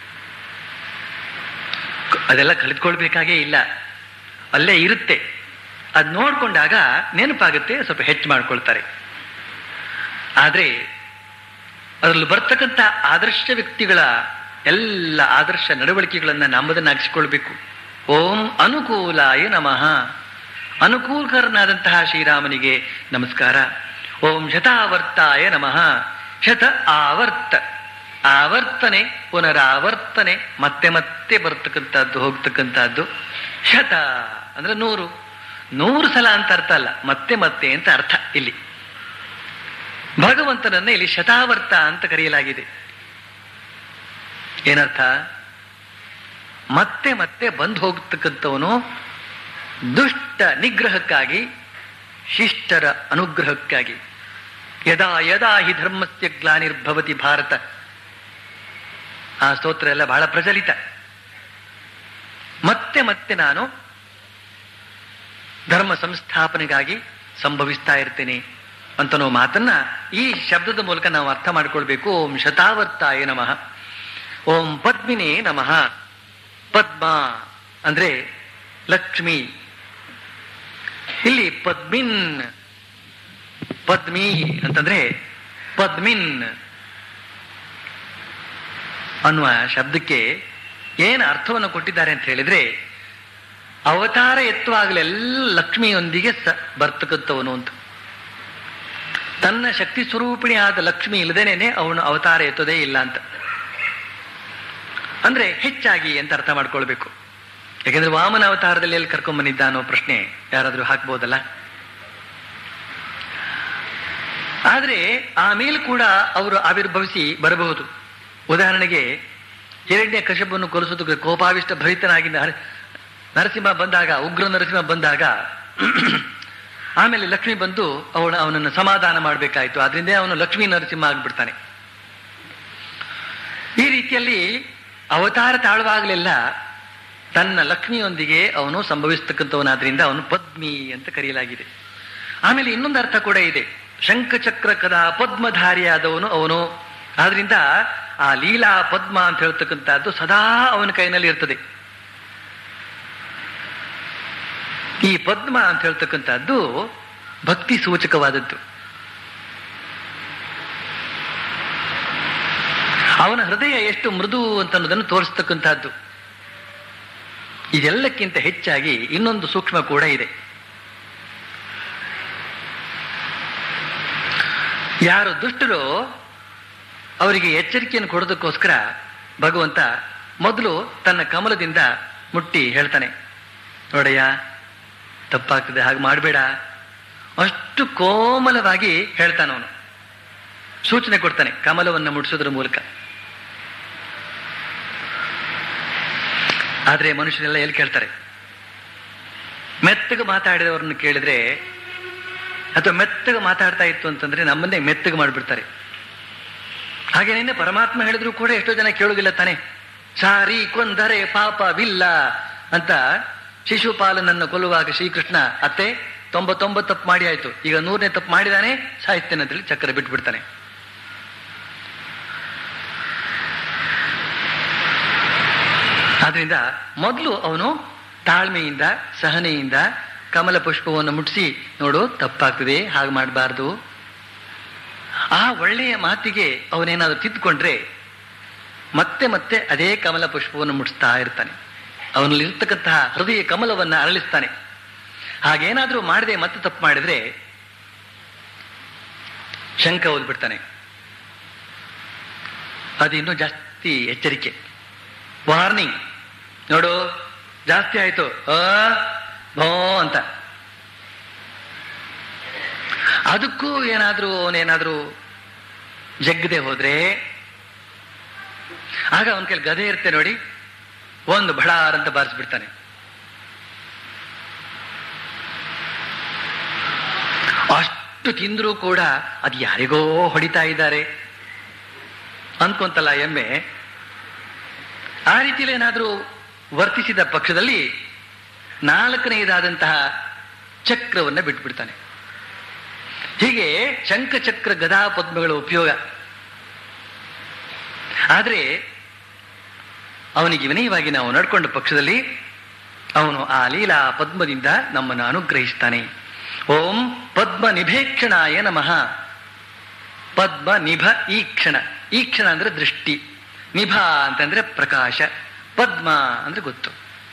ಅದೆಲ್ಲ ಕಲಿತ್ಕೊಳ್ಬೇಕಾಗೇ ಇಲ್ಲ, ಅಲ್ಲೇ ಇರುತ್ತೆ. ಅದು ನೋಡ್ಕೊಂಡಾಗ ನೆನಪಾಗುತ್ತೆ, ಸ್ವಲ್ಪ ಹೆಚ್ಚು ಮಾಡ್ಕೊಳ್ತಾರೆ. ಆದ್ರೆ ಅದರಲ್ಲಿ ಬರ್ತಕ್ಕಂಥ ಆದರ್ಶ ವ್ಯಕ್ತಿಗಳ ಎಲ್ಲ ಆದರ್ಶ ನಡವಳಿಕೆಗಳನ್ನ ನಮ್ಮದನ್ನಾಗಿಸಿಕೊಳ್ಬೇಕು. ಓಂ ಅನುಕೂಲಾಯ ನಮಃ, ಅನುಕೂಲಕರನಾದಂತಹ ಶ್ರೀರಾಮನಿಗೆ ನಮಸ್ಕಾರ. ಓಂ ಶತಾವರ್ತಾಯ ನಮಃ, ಶತ ಆವರ್ತ, ಆವರ್ತನೆ ಪುನರಾವರ್ತನೆ, ಮತ್ತೆ ಮತ್ತೆ ಬರ್ತಕ್ಕಂಥದ್ದು ಹೋಗ್ತಕ್ಕಂಥದ್ದು. ಶತ ಅಂದ್ರೆ 100, 100 ಸಲ ಅಂತ ಅರ್ಥ ಅಲ್ಲ, ಮತ್ತೆ ಮತ್ತೆ ಅಂತ ಅರ್ಥ. ಇಲ್ಲಿ ಭಗವಂತನನ್ನ ಇಲ್ಲಿ ಶತಾವರ್ತ ಅಂತ ಕರೆಯಲಾಗಿದೆ. ಏನರ್ಥ? ಮತ್ತೆ ಮತ್ತೆ ಬಂದು ಹೋಗ್ತಕ್ಕಂಥವನು, ದುಷ್ಟ ನಿಗ್ರಹಕ್ಕಾಗಿ, ಶಿಷ್ಟರ ಅನುಗ್ರಹಕ್ಕಾಗಿ. ಯದಾ ಯದಾ ಹಿ ಧರ್ಮಸ್ಯ ಗ್ಲಾನಿರ್ಭವತಿ ಭಾರತ, ಆ ಸ್ತೋತ್ರ ಎಲ್ಲ ಬಹಳ ಪ್ರಚಲಿತ. ಮತ್ತೆ ಮತ್ತೆ ನಾನು ಧರ್ಮ ಸಂಸ್ಥಾಪನೆಗಾಗಿ ಸಂಭವಿಸ್ತಾ ಇರ್ತೇನೆ ಅಂತನೋ ಮಾತನ್ನ ಈ ಶಬ್ದದ ಮೂಲಕ ನಾವು ಅರ್ಥ ಮಾಡ್ಕೊಳ್ಬೇಕು. ಓಂ ಶತಾವರ್ತಾಯ ನಮಃ, ಓಂ ಪದ್ಮಿನೇ ನಮಃ. ಪದ್ಮ ಅಂದ್ರೆ ಲಕ್ಷ್ಮಿ, ಇಲ್ಲಿ ಪದ್ಮಿನ್, ಪದ್ಮಿ ಅಂತಂದ್ರೆ ಪದ್ಮಿನ್ ಅನ್ನುವ ಶಬ್ದಕ್ಕೆ ಏನು ಅರ್ಥವನ್ನು ಕೊಟ್ಟಿದ್ದಾರೆ ಅಂತ ಹೇಳಿದ್ರೆ, ಅವತಾರ ಎತ್ತುವಾಗಲೆಲ್ಲ ಲಕ್ಷ್ಮಿಯೊಂದಿಗೆ ಬರ್ತಕ್ಕಂಥವನು ಅಂತ. ತನ್ನ ಶಕ್ತಿ ಸ್ವರೂಪಿಣಿ ಆದ ಲಕ್ಷ್ಮಿ ಇಲ್ಲದೇನೆ ಅವನು ಅವತಾರ ಎತ್ತೋದೇ ಇಲ್ಲ ಅಂತ. ಅಂದ್ರೆ ಹೆಚ್ಚಾಗಿ ಅಂತ ಅರ್ಥ ಮಾಡ್ಕೊಳ್ಬೇಕು. ಯಾಕೆಂದ್ರೆ ವಾಮನ ಅವತಾರದಲ್ಲಿ ಎಲ್ಲಿ ಕರ್ಕೊಂಡ್ಬಂದಿದ್ದ ಅನ್ನೋ ಪ್ರಶ್ನೆ ಯಾರಾದ್ರೂ ಹಾಕ್ಬೋದಲ್ಲ. ಆದರೆ ಆಮೇಲೆ ಕೂಡ ಅವರು ಆವಿರ್ಭವಿಸಿ ಬರಬಹುದು. ಉದಾಹರಣೆಗೆ ಹಿರಣ್ಯ ಕಶ್ಯಪವನ್ನು ಕೊಲಿಸೋದಕ್ಕೆ ಕೋಪಾವಿಷ್ಟ ಭರಿತನಾಗಿ ನರಸಿಂಹ ಬಂದಾಗ, ಉಗ್ರ ನರಸಿಂಹ ಬಂದಾಗ ಆಮೇಲೆ ಲಕ್ಷ್ಮಿ ಬಂದು ಅವನನ್ನು ಸಮಾಧಾನ ಮಾಡಬೇಕಾಯ್ತು. ಆದ್ರಿಂದ ಅವನು ಲಕ್ಷ್ಮೀ ನರಸಿಂಹ ಆಗ್ಬಿಡ್ತಾನೆ. ಈ ರೀತಿಯಲ್ಲಿ ಅವತಾರ ತಾಳುವಾಗಲೆಲ್ಲ ತನ್ನ ಲಕ್ಷ್ಮಿಯೊಂದಿಗೆ ಅವನು ಸಂಭವಿಸ್ತಕ್ಕಂಥವನಾದ್ರಿಂದ ಅವನು ಪದ್ಮಿ ಅಂತ ಕರೆಯಲಾಗಿದೆ. ಆಮೇಲೆ ಇನ್ನೊಂದು ಅರ್ಥ ಕೂಡ ಇದೆ, ಶಂಖಚಕ್ರ ಕದಾ ಪದ್ಮಧಾರಿಯಾದವನು ಅವನು. ಆದ್ರಿಂದ ಆ ಲೀಲಾ ಪದ್ಮ ಅಂತ ಹೇಳ್ತಕ್ಕಂಥದ್ದು ಸದಾ ಅವನ ಕೈನಲ್ಲಿ ಇರ್ತದೆ. ಈ ಪದ್ಮ ಅಂತ ಹೇಳ್ತಕ್ಕಂಥದ್ದು ಭಕ್ತಿ ಸೂಚಕವಾದದ್ದು. ಅವನ ಹೃದಯ ಎಷ್ಟು ಮೃದು ಅಂತ ಅನ್ನೋದನ್ನು ತೋರಿಸ್ತಕ್ಕಂಥದ್ದು. ಇದೆಲ್ಲಕ್ಕಿಂತ ಹೆಚ್ಚಾಗಿ ಇನ್ನೊಂದು ಸೂಕ್ಷ್ಮ ಕೂಡ ಇದೆ. ಯಾರು ದುಷ್ಟರು ಅವರಿಗೆ ಎಚ್ಚರಿಕೆಯನ್ನು ಕೊಡೋದಕ್ಕೋಸ್ಕರ ಭಗವಂತ ಮೊದಲು ತನ್ನ ಕಮಲದಿಂದ ಮುಟ್ಟಿ ಹೇಳ್ತಾನೆ, ನೋಡಯ್ಯ ತಪ್ಪಾಗ್ತದೆ, ಹಾಗೆ ಮಾಡಬೇಡ. ಅಷ್ಟು ಕೋಮಲವಾಗಿ ಹೇಳ್ತಾನವನು, ಸೂಚನೆ ಕೊಡ್ತಾನೆ ಕಮಲವನ್ನು ಮುಟ್ಟಿಸೋದ್ರ ಮೂಲಕ. ಆದ್ರೆ ಮನುಷ್ಯರೆಲ್ಲ ಎಲ್ಲಿ ಕೇಳ್ತಾರೆ? ಮೆತ್ತಗೆ ಮಾತಾಡಿದವ್ರನ್ನ ಕೇಳಿದ್ರೆ, ಅಥವಾ ಮೆತ್ತಗೆ ಮಾತಾಡ್ತಾ ಇತ್ತು ಅಂತಂದ್ರೆ ನಮ್ಮನ್ನೇ ಮೆತ್ತಗೆ ಮಾಡಿಬಿಡ್ತಾರೆ. ಹಾಗೇನೇ ಪರಮಾತ್ಮ ಹೇಳಿದ್ರು ಕೂಡ ಎಷ್ಟೋ ಜನ ಕೇಳೋದಿಲ್ಲ ತಾನೆ. ಸಾರಿ ಕೊಂದರೆ ಪಾಪವಿಲ್ಲ ಅಂತ ಶಿಶುಪಾಲನನ್ನು ಕೊಲ್ಲುವಾಗ ಶ್ರೀಕೃಷ್ಣ ಅತ್ತೆ 99 ತಪ್ಪು ಮಾಡಿ ಆಯ್ತು, ಈಗ 100ನೇ ತಪ್ಪು ಮಾಡಿದಾನೆ, ಸಾಹಿತ್ಯನ ಅಂತೇಳಿ ಚಕ್ರ ಬಿಟ್ಬಿಡ್ತಾನೆ. ಆದ್ರಿಂದ ಮೊದಲು ಅವನು ತಾಳ್ಮೆಯಿಂದ ಸಹನೆಯಿಂದ ಕಮಲ ಪುಷ್ಪವನ್ನು ಮುಟ್ಟಿಸಿ, ನೋಡು ತಪ್ಪಾಗ್ತದೆ, ಹಾಗೆ ಮಾಡಬಾರ್ದು. ಆ ಒಳ್ಳೆಯ ಮಾತಿಗೆ ಅವನೇನಾದ್ರೂ ತಿದ್ದುಕೊಂಡ್ರೆ ಮತ್ತೆ ಮತ್ತೆ ಅದೇ ಕಮಲ ಪುಷ್ಪವನ್ನು ಮುಟ್ಟಿಸ್ತಾ ಇರ್ತಾನೆ. ಅವನಲ್ಲಿ ಇರ್ತಕ್ಕಂತಹ ಹೃದಯ ಕಮಲವನ್ನ ಅರಳಿಸ್ತಾನೆ. ಹಾಗೇನಾದ್ರೂ ಮಾಡದೆ ಮತ್ತೆ ತಪ್ಪು ಮಾಡಿದ್ರೆ ಶಂಕ ಓದ್ಬಿಡ್ತಾನೆ. ಅದು ಇನ್ನೂ ಜಾಸ್ತಿ ಎಚ್ಚರಿಕೆ, ವಾರ್ನಿಂಗ್. ನೋಡು ಜಾಸ್ತಿ ಆಯ್ತು ಭೋ ಅಂತ. ಅದಕ್ಕೂ ಅವನೇನಾದ್ರೂ ಜಗ್ಗದೆ ಹೋದ್ರೆ ಆಗ ಅವನ ಕೈಲಿ ಗದೆ ಇರುತ್ತೆ ನೋಡಿ, ಒಂದು ಭಡಾರ್ ಅಂತ ಬಾರಿಸ್ಬಿಡ್ತಾನೆ. ಅಷ್ಟು ತಿಂದ್ರೂ ಕೂಡ ಅದು ಯಾರಿಗೋ ಹೊಡಿತಾ ಇದ್ದಾರೆ ಅನ್ಕೊಂತಲ್ಲ ಎಮ್ಮೆ. ಆ ರೀತಿಯಲ್ಲಿ ಏನಾದ್ರೂ ವರ್ತಿಸಿದ ಪಕ್ಷದಲ್ಲಿ 4ನೇದಾದಂತಹ ಚಕ್ರವನ್ನ ಬಿಟ್ಬಿಡ್ತಾನೆ. ಹೀಗೆ ಶಂಖಚಕ್ರ ಗದಾ ಪದ್ಮಗಳ ಉಪಯೋಗ. ಆದ್ರೆ ಅವನಿಗೆ ವಿನಯವಾಗಿ ನಾವು ನಡ್ಕೊಂಡ ಪಕ್ಷದಲ್ಲಿ ಅವನು ಆ ಲೀಲಾ ಪದ್ಮದಿಂದ ನಮ್ಮನ್ನು ಅನುಗ್ರಹಿಸ್ತಾನೆ. ಓಂ ಪದ್ಮ ನಿಭೇಕ್ಷಣಾಯ ನಮಃ. ಪದ್ಮ ನಿಭ ಈಕ್ಷಣ. ಈಕ್ಷಣ ಅಂದ್ರೆ ದೃಷ್ಟಿ, ನಿಭ ಅಂತಂದ್ರೆ ಪ್ರಕಾಶ, ಪದ್ಮ ಅಂದ್ರೆ ಗೊತ್ತು.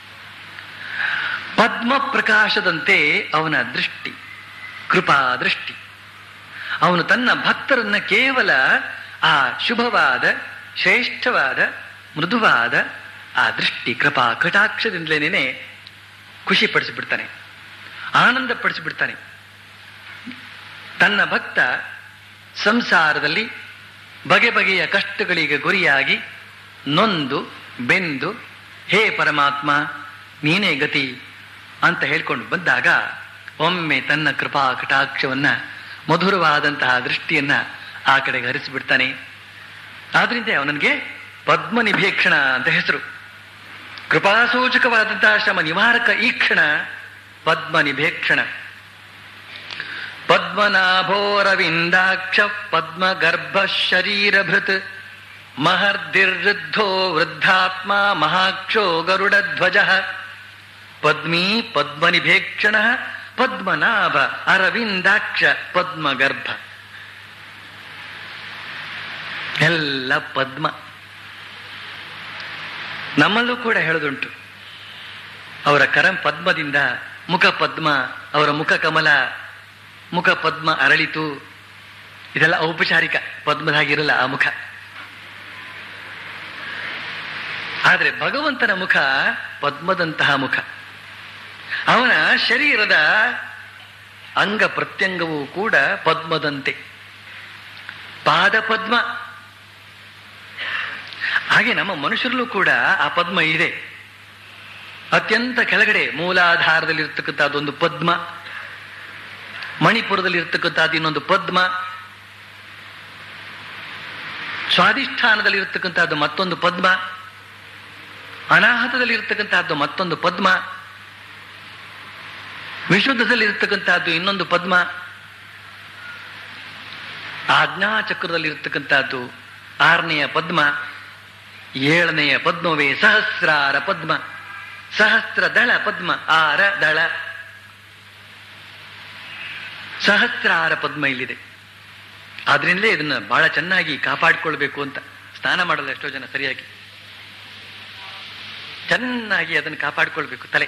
ಪದ್ಮ ಪ್ರಕಾಶದಂತೆ ಅವನ ದೃಷ್ಟಿ, ಕೃಪಾ ದೃಷ್ಟಿ. ಅವನು ತನ್ನ ಭಕ್ತರನ್ನ ಕೇವಲ ಆ ಶುಭವಾದ ಶ್ರೇಷ್ಠವಾದ ಮೃದುವಾದ ಆ ದೃಷ್ಟಿ ಕೃಪಾ ಕಟಾಕ್ಷದಿಂದಲೇನೆ ಖುಷಿ ಪಡಿಸಿಬಿಡ್ತಾನೆ, ಆನಂದ ಪಡಿಸಿಬಿಡ್ತಾನೆ. ತನ್ನ ಭಕ್ತ ಸಂಸಾರದಲ್ಲಿ ಬಗೆ ಬಗೆಯ ಕಷ್ಟಗಳಿಗೆ ಗುರಿಯಾಗಿ ನೊಂದು ಬೆಂದು ಹೇ ಪರಮಾತ್ಮ ನೀನೇ ಗತಿ ಅಂತ ಹೇಳ್ಕೊಂಡು ಬಂದಾಗ ಒಮ್ಮೆ ತನ್ನ ಕೃಪಾ ಕಟಾಕ್ಷವನ್ನ ಮಧುರವಾದಂತಹ ದೃಷ್ಟಿಯನ್ನ ಆ ಕಡೆಗೆ ಹರಿಸಿಬಿಡ್ತಾನೆ. ಆದ್ರಿಂದ ಅವನಿಗೆ ಪದ್ಮನಿಭೇಕ್ಷಣ ಅಂತ ಹೆಸರು. ಕೃಪಾಸೂಚಕವಾದಂತಹ ಶ್ರಮ ನಿವಾರಕ ಈಕ್ಷಣ ಪದ್ಮನಿಭೇಕ್ಷಣ. ಪದ್ಮನಾಭೋರವಿಂದಾಕ್ಷ ಪದ್ಮಗರ್ಭ ಶರೀರಭೃತ್ ಮಹರ್ದಿರ್ವೃದ್ಧೋ ವೃದ್ಧಾತ್ಮ ಮಹಾಕ್ಷೋ ಗರುಡಧ್ವಜ ಪದ್ಮೀ ಪದ್ಮನಿಭೇಕ್ಷಣ ಪದ್ಮನಾಭ ಅರವಿಂದಾಕ್ಷ ಪದ್ಮಗರ್ಭ. ಎಲ್ಲ ಪದ್ಮ. ನಮ್ಮಲ್ಲೂ ಕೂಡ ಹೇಳೋದುಂಟು, ಅವರ ಕರಂ ಪದ್ಮದಿಂದ ಮುಖ ಪದ್ಮ, ಅವರ ಮುಖ ಕಮಲ, ಮುಖ ಪದ್ಮ ಅರಳಿತು. ಇದೆಲ್ಲ ಔಪಚಾರಿಕ, ಪದ್ಮದಾಗಿರಲ್ಲ ಆ ಮುಖ. ಆದ್ರೆ ಭಗವಂತನ ಮುಖ ಪದ್ಮದಂತಹ ಮುಖ. ಅವನ ಶರೀರದ ಅಂಗ ಪ್ರತ್ಯಂಗವೂ ಕೂಡ ಪದ್ಮದಂತೆ. ಪಾದ ಪದ್ಮ. ಹಾಗೆ ನಮ್ಮ ಮನುಷ್ಯರಲ್ಲೂ ಕೂಡ ಆ ಪದ್ಮ ಇದೆ. ಅತ್ಯಂತ ಕೆಳಗಡೆ ಮೂಲಾಧಾರದಲ್ಲಿ ಇರ್ತಕ್ಕಂಥದ್ದೊಂದು ಪದ್ಮ, ಮಣಿಪುರದಲ್ಲಿ ಇರ್ತಕ್ಕಂಥದ್ದು ಇನ್ನೊಂದು ಪದ್ಮ, ಸ್ವಾಧಿಷ್ಠಾನದಲ್ಲಿ ಇರ್ತಕ್ಕಂಥದ್ದು ಮತ್ತೊಂದು ಪದ್ಮ, ಅನಾಹತದಲ್ಲಿ ಇರ್ತಕ್ಕಂಥದ್ದು ಮತ್ತೊಂದು ಪದ್ಮ, ವಿಶುದ್ಧದಲ್ಲಿ ಇರ್ತಕ್ಕಂಥದ್ದು ಇನ್ನೊಂದು ಪದ್ಮ, ಆಜ್ಞಾಚಕ್ರದಲ್ಲಿ ಇರ್ತಕ್ಕಂಥದ್ದು 6ನೆಯ ಪದ್ಮ, 7ನೆಯ ಪದ್ಮವೇ ಸಹಸ್ರಾರ ಪದ್ಮ, ಸಹಸ್ರ ದಳ ಪದ್ಮ, 6 ದಳ, ಸಹಸ್ರಾರ ಪದ್ಮ ಇಲ್ಲಿದೆ. ಆದ್ರಿಂದಲೇ ಇದನ್ನ ಬಹಳ ಚೆನ್ನಾಗಿ ಕಾಪಾಡಿಕೊಳ್ಬೇಕು ಅಂತ. ಸ್ನಾನ ಮಾಡಲ್ಲ ಎಷ್ಟೋ ಜನ ಸರಿಯಾಗಿ, ಚೆನ್ನಾಗಿ ಅದನ್ನು ಕಾಪಾಡಿಕೊಳ್ಬೇಕು. ತಲೆ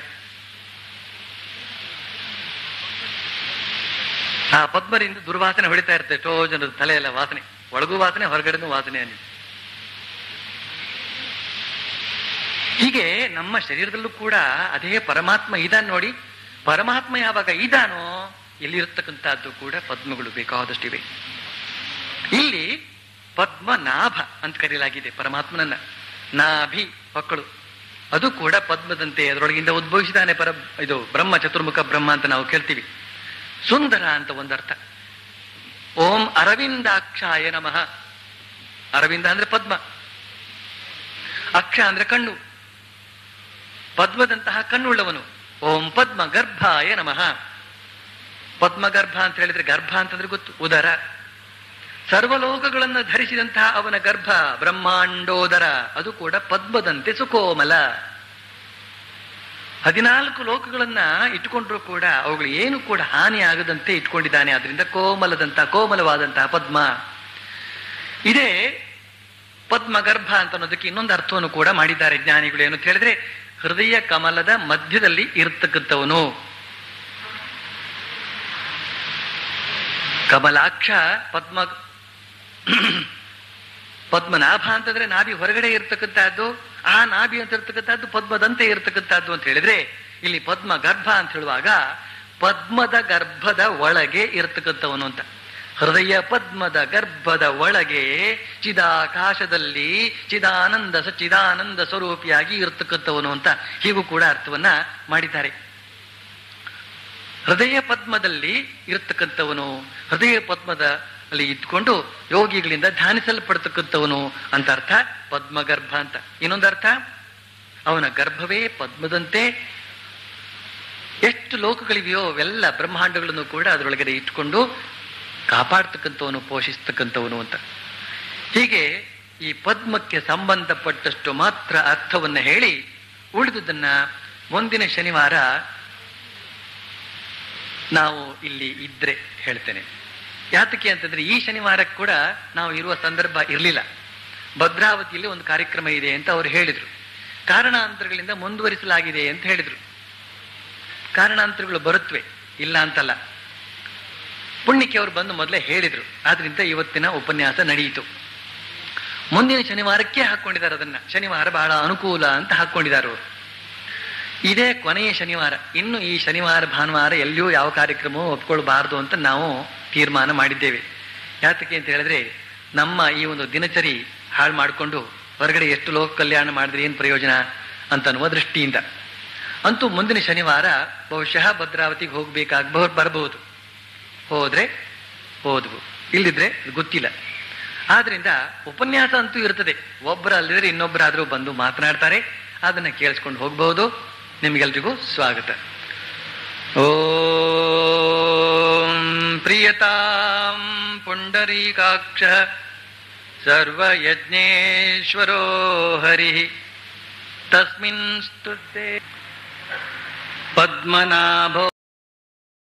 ಆ ಪದ್ಮರಿಂದ ದುರ್ವಾಸನೆ ಹೊಡಿತಾ ಇರುತ್ತೆ ಎಷ್ಟೋ ಜನರ ತಲೆ ಎಲ್ಲ ವಾಸನೆ, ಒಳಗೂ ವಾಸನೆ ಹೊರಗಡೆನೂ ವಾಸನೆ ಅನ್ನಿ. ಹೀಗೆ ನಮ್ಮ ಶರೀರದಲ್ಲೂ ಕೂಡ ಅದೇ ಪರಮಾತ್ಮ ಇದಾನ್ ನೋಡಿ. ಪರಮಾತ್ಮ ಯಾವಾಗ ಇದಾನೋ ಇಲ್ಲಿರ್ತಕ್ಕಂಥದ್ದು ಕೂಡ ಪದ್ಮಗಳು ಬೇಕಾದಷ್ಟಿವೆ. ಇಲ್ಲಿ ಪದ್ಮನಾಭ ಅಂತ ಕರೆಯಲಾಗಿದೆ ಪರಮಾತ್ಮನನ್ನ. ನಾಭಿ ಮಕ್ಕಳು, ಅದು ಕೂಡ ಪದ್ಮದಂತೆ ಅದರೊಳಗಿಂದ ಉದ್ಭವಿಸಿದಾನೆ. ಇದು ಬ್ರಹ್ಮ, ಚತುರ್ಮುಖ ಬ್ರಹ್ಮ ಅಂತ ನಾವು ಕೇಳ್ತೀವಿ. ಸುಂದರ ಅಂತ ಒಂದರ್ಥ. ಓಂ ಅರವಿಂದಾಕ್ಷಾಯ ನಮಃ. ಅರವಿಂದ ಅಂದ್ರೆ ಪದ್ಮ, ಅಕ್ಷ ಅಂದ್ರೆ ಕಣ್ಣು, ಪದ್ಮದಂತಹ ಕಣ್ಣುಳ್ಳವನು. ಓಂ ಪದ್ಮ ಗರ್ಭಾಯ ನಮಃ. ಪದ್ಮಗರ್ಭ ಅಂತ ಹೇಳಿದ್ರೆ, ಗರ್ಭ ಅಂತಂದ್ರೆ ಗೊತ್ತು, ಉದರ. ಸರ್ವಲೋಕಗಳನ್ನು ಧರಿಸಿದಂತಹ ಅವನ ಗರ್ಭ ಬ್ರಹ್ಮಾಂಡೋದರ, ಅದು ಕೂಡ ಪದ್ಮದಂತೆ ಸುಕೋಮಲ. 14 ಲೋಕಗಳನ್ನ ಇಟ್ಟುಕೊಂಡ್ರು ಕೂಡ ಅವುಗಳು ಏನು ಕೂಡ ಹಾನಿ ಆಗದಂತೆ ಇಟ್ಕೊಂಡಿದ್ದಾನೆ. ಆದ್ರಿಂದ ಕೋಮಲವಾದಂತಹ ಪದ್ಮ. ಇದೇ ಪದ್ಮಗರ್ಭ ಅಂತ ಅನ್ನೋದಕ್ಕೆ ಇನ್ನೊಂದು ಅರ್ಥವನ್ನು ಕೂಡ ಮಾಡಿದ್ದಾರೆ ಜ್ಞಾನಿಗಳು. ಏನು ಅಂತ ಹೇಳಿದ್ರೆ, ಹೃದಯ ಕಮಲದ ಮಧ್ಯದಲ್ಲಿ ಇರತಕ್ಕಂಥವನು. ಕಮಲಾಕ್ಷ ಪದ್ಮನಾಭ ಅಂತಂದ್ರೆ ನಾಭಿ ಹೊರಗಡೆ ಇರ್ತಕ್ಕಂಥದ್ದು, ಆ ನಾಭಿ ಅಂತ ಇರ್ತಕ್ಕಂಥದ್ದು ಪದ್ಮದಂತೆ ಇರ್ತಕ್ಕಂಥದ್ದು ಅಂತ ಹೇಳಿದ್ರೆ, ಇಲ್ಲಿ ಪದ್ಮ ಗರ್ಭ ಅಂತ ಹೇಳುವಾಗ ಪದ್ಮದ ಗರ್ಭದ ಒಳಗೆ ಇರ್ತಕ್ಕಂಥವನು ಅಂತ. ಹೃದಯ ಪದ್ಮದ ಗರ್ಭದ ಒಳಗೆ ಚಿದಾಕಾಶದಲ್ಲಿ ಚಿದಾನಂದ ಸ್ವರೂಪಿಯಾಗಿ ಇರ್ತಕ್ಕಂಥವನು ಅಂತ ಹೀಗೂ ಕೂಡ ಅರ್ಥವನ್ನ ಮಾಡಿದ್ದಾರೆ. ಹೃದಯ ಪದ್ಮದಲ್ಲಿ ಇರ್ತಕ್ಕಂಥವನು, ಹೃದಯ ಪದ್ಮದ ಅಲ್ಲಿ ಇದ್ಕೊಂಡು ಯೋಗಿಗಳಿಂದ ಧ್ಯಾನಿಸಲ್ಪಡ್ತಕ್ಕಂಥವನು ಅಂತ ಅರ್ಥ ಪದ್ಮಗರ್ಭ ಅಂತ. ಇನ್ನೊಂದು ಅರ್ಥ, ಅವನ ಗರ್ಭವೇ ಪದ್ಮದಂತೆ ಎಷ್ಟು ಲೋಕಗಳಿವೆಯೋ ಅವೆಲ್ಲ ಬ್ರಹ್ಮಾಂಡಗಳನ್ನು ಕೂಡ ಅದರೊಳಗಡೆ ಇಟ್ಕೊಂಡು ಕಾಪಾಡ್ತಕ್ಕಂಥವನು, ಪೋಷಿಸ್ತಕ್ಕಂಥವನು ಅಂತ. ಹೀಗೆ ಈ ಪದ್ಮಕ್ಕೆ ಸಂಬಂಧಪಟ್ಟಷ್ಟು ಮಾತ್ರ ಅರ್ಥವನ್ನ ಹೇಳಿ ಉಳಿದುದನ್ನ ಮುಂದಿನ ಶನಿವಾರ ನಾವು ಇಲ್ಲಿ ಇದ್ರೆ ಹೇಳ್ತೇನೆ. ಯಾತಕ್ಕೆ ಅಂತಂದ್ರೆ, ಈ ಶನಿವಾರಕ್ಕೆ ಕೂಡ ನಾವು ಇರುವ ಸಂದರ್ಭ ಇರಲಿಲ್ಲ. ಭದ್ರಾವತಿಯಲ್ಲಿ ಒಂದು ಕಾರ್ಯಕ್ರಮ ಇದೆ ಅಂತ ಅವರು ಹೇಳಿದ್ರು. ಕಾರಣಾಂತರಗಳಿಂದ ಮುಂದುವರಿಸಲಾಗಿದೆ ಅಂತ ಹೇಳಿದ್ರು. ಕಾರಣಾಂತರಗಳು ಬರುತ್ತವೆ, ಇಲ್ಲ ಅಂತಲ್ಲ. ಪುಣ್ಯಕ್ಕೆ ಅವರು ಬಂದು ಮೊದಲೇ ಹೇಳಿದ್ರು. ಆದ್ರಿಂದ ಇವತ್ತಿನ ಉಪನ್ಯಾಸ ನಡೆಯಿತು. ಮುಂದಿನ ಶನಿವಾರಕ್ಕೆ ಹಾಕೊಂಡಿದ್ದಾರೆ ಅದನ್ನ. ಶನಿವಾರ ಬಹಳ ಅನುಕೂಲ ಅಂತ ಹಾಕೊಂಡಿದ್ದಾರೆ ಅವರು. ಇದೇ ಕೊನೆಯ ಶನಿವಾರ. ಇನ್ನು ಈ ಶನಿವಾರ ಭಾನುವಾರ ಎಲ್ಲಿಯೂ ಯಾವ ಕಾರ್ಯಕ್ರಮವೂ ಒಪ್ಕೊಳ್ಬಾರ್ದು ಅಂತ ನಾವು ತೀರ್ಮಾನ ಮಾಡಿದ್ದೇವೆ. ಯಾತಕ್ಕೆ ಅಂತ ಹೇಳಿದ್ರೆ, ನಮ್ಮ ಈ ಒಂದು ದಿನಚರಿ ಹಾಳು ಮಾಡಿಕೊಂಡು ಹೊರಗಡೆ ಎಷ್ಟು ಲೋಕ ಕಲ್ಯಾಣ ಮಾಡಿದ್ರೆ ಏನು ಪ್ರಯೋಜನ ಅಂತನ್ನುವ ದೃಷ್ಟಿಯಿಂದ. ಅಂತೂ ಮುಂದಿನ ಶನಿವಾರ ಬಹುಶಃ ಭದ್ರಾವತಿಗೆ ಬರಬಹುದು. ಹೋದ್ರೆ ಹೋದ್ವು, ಇಲ್ಲಿದ್ರೆ ಗೊತ್ತಿಲ್ಲ. ಆದ್ರಿಂದ ಉಪನ್ಯಾಸ ಅಂತೂ ಇರ್ತದೆ. ಒಬ್ಬರು ಅಲ್ಲಿದ್ರೆ ಇನ್ನೊಬ್ಬರಾದ್ರೂ ಬಂದು ಮಾತನಾಡ್ತಾರೆ, ಅದನ್ನ ಕೇಳಿಸ್ಕೊಂಡು ಹೋಗ್ಬಹುದು. ನಿಮ್ಗೆಲ್ರಿಗೂ ಸ್ವಾಗತ. ಓಂ ಪ್ರಿಯತಾಂ ಪುಂಡರೀಕಾಕ್ಷ ಸರ್ವಯಜ್ಞೇಶ್ವರೋ ಹರಿ ತಸ್ಮಿನ್ ಸ್ತುತೆ ಪದ್ಮನಾಭೋ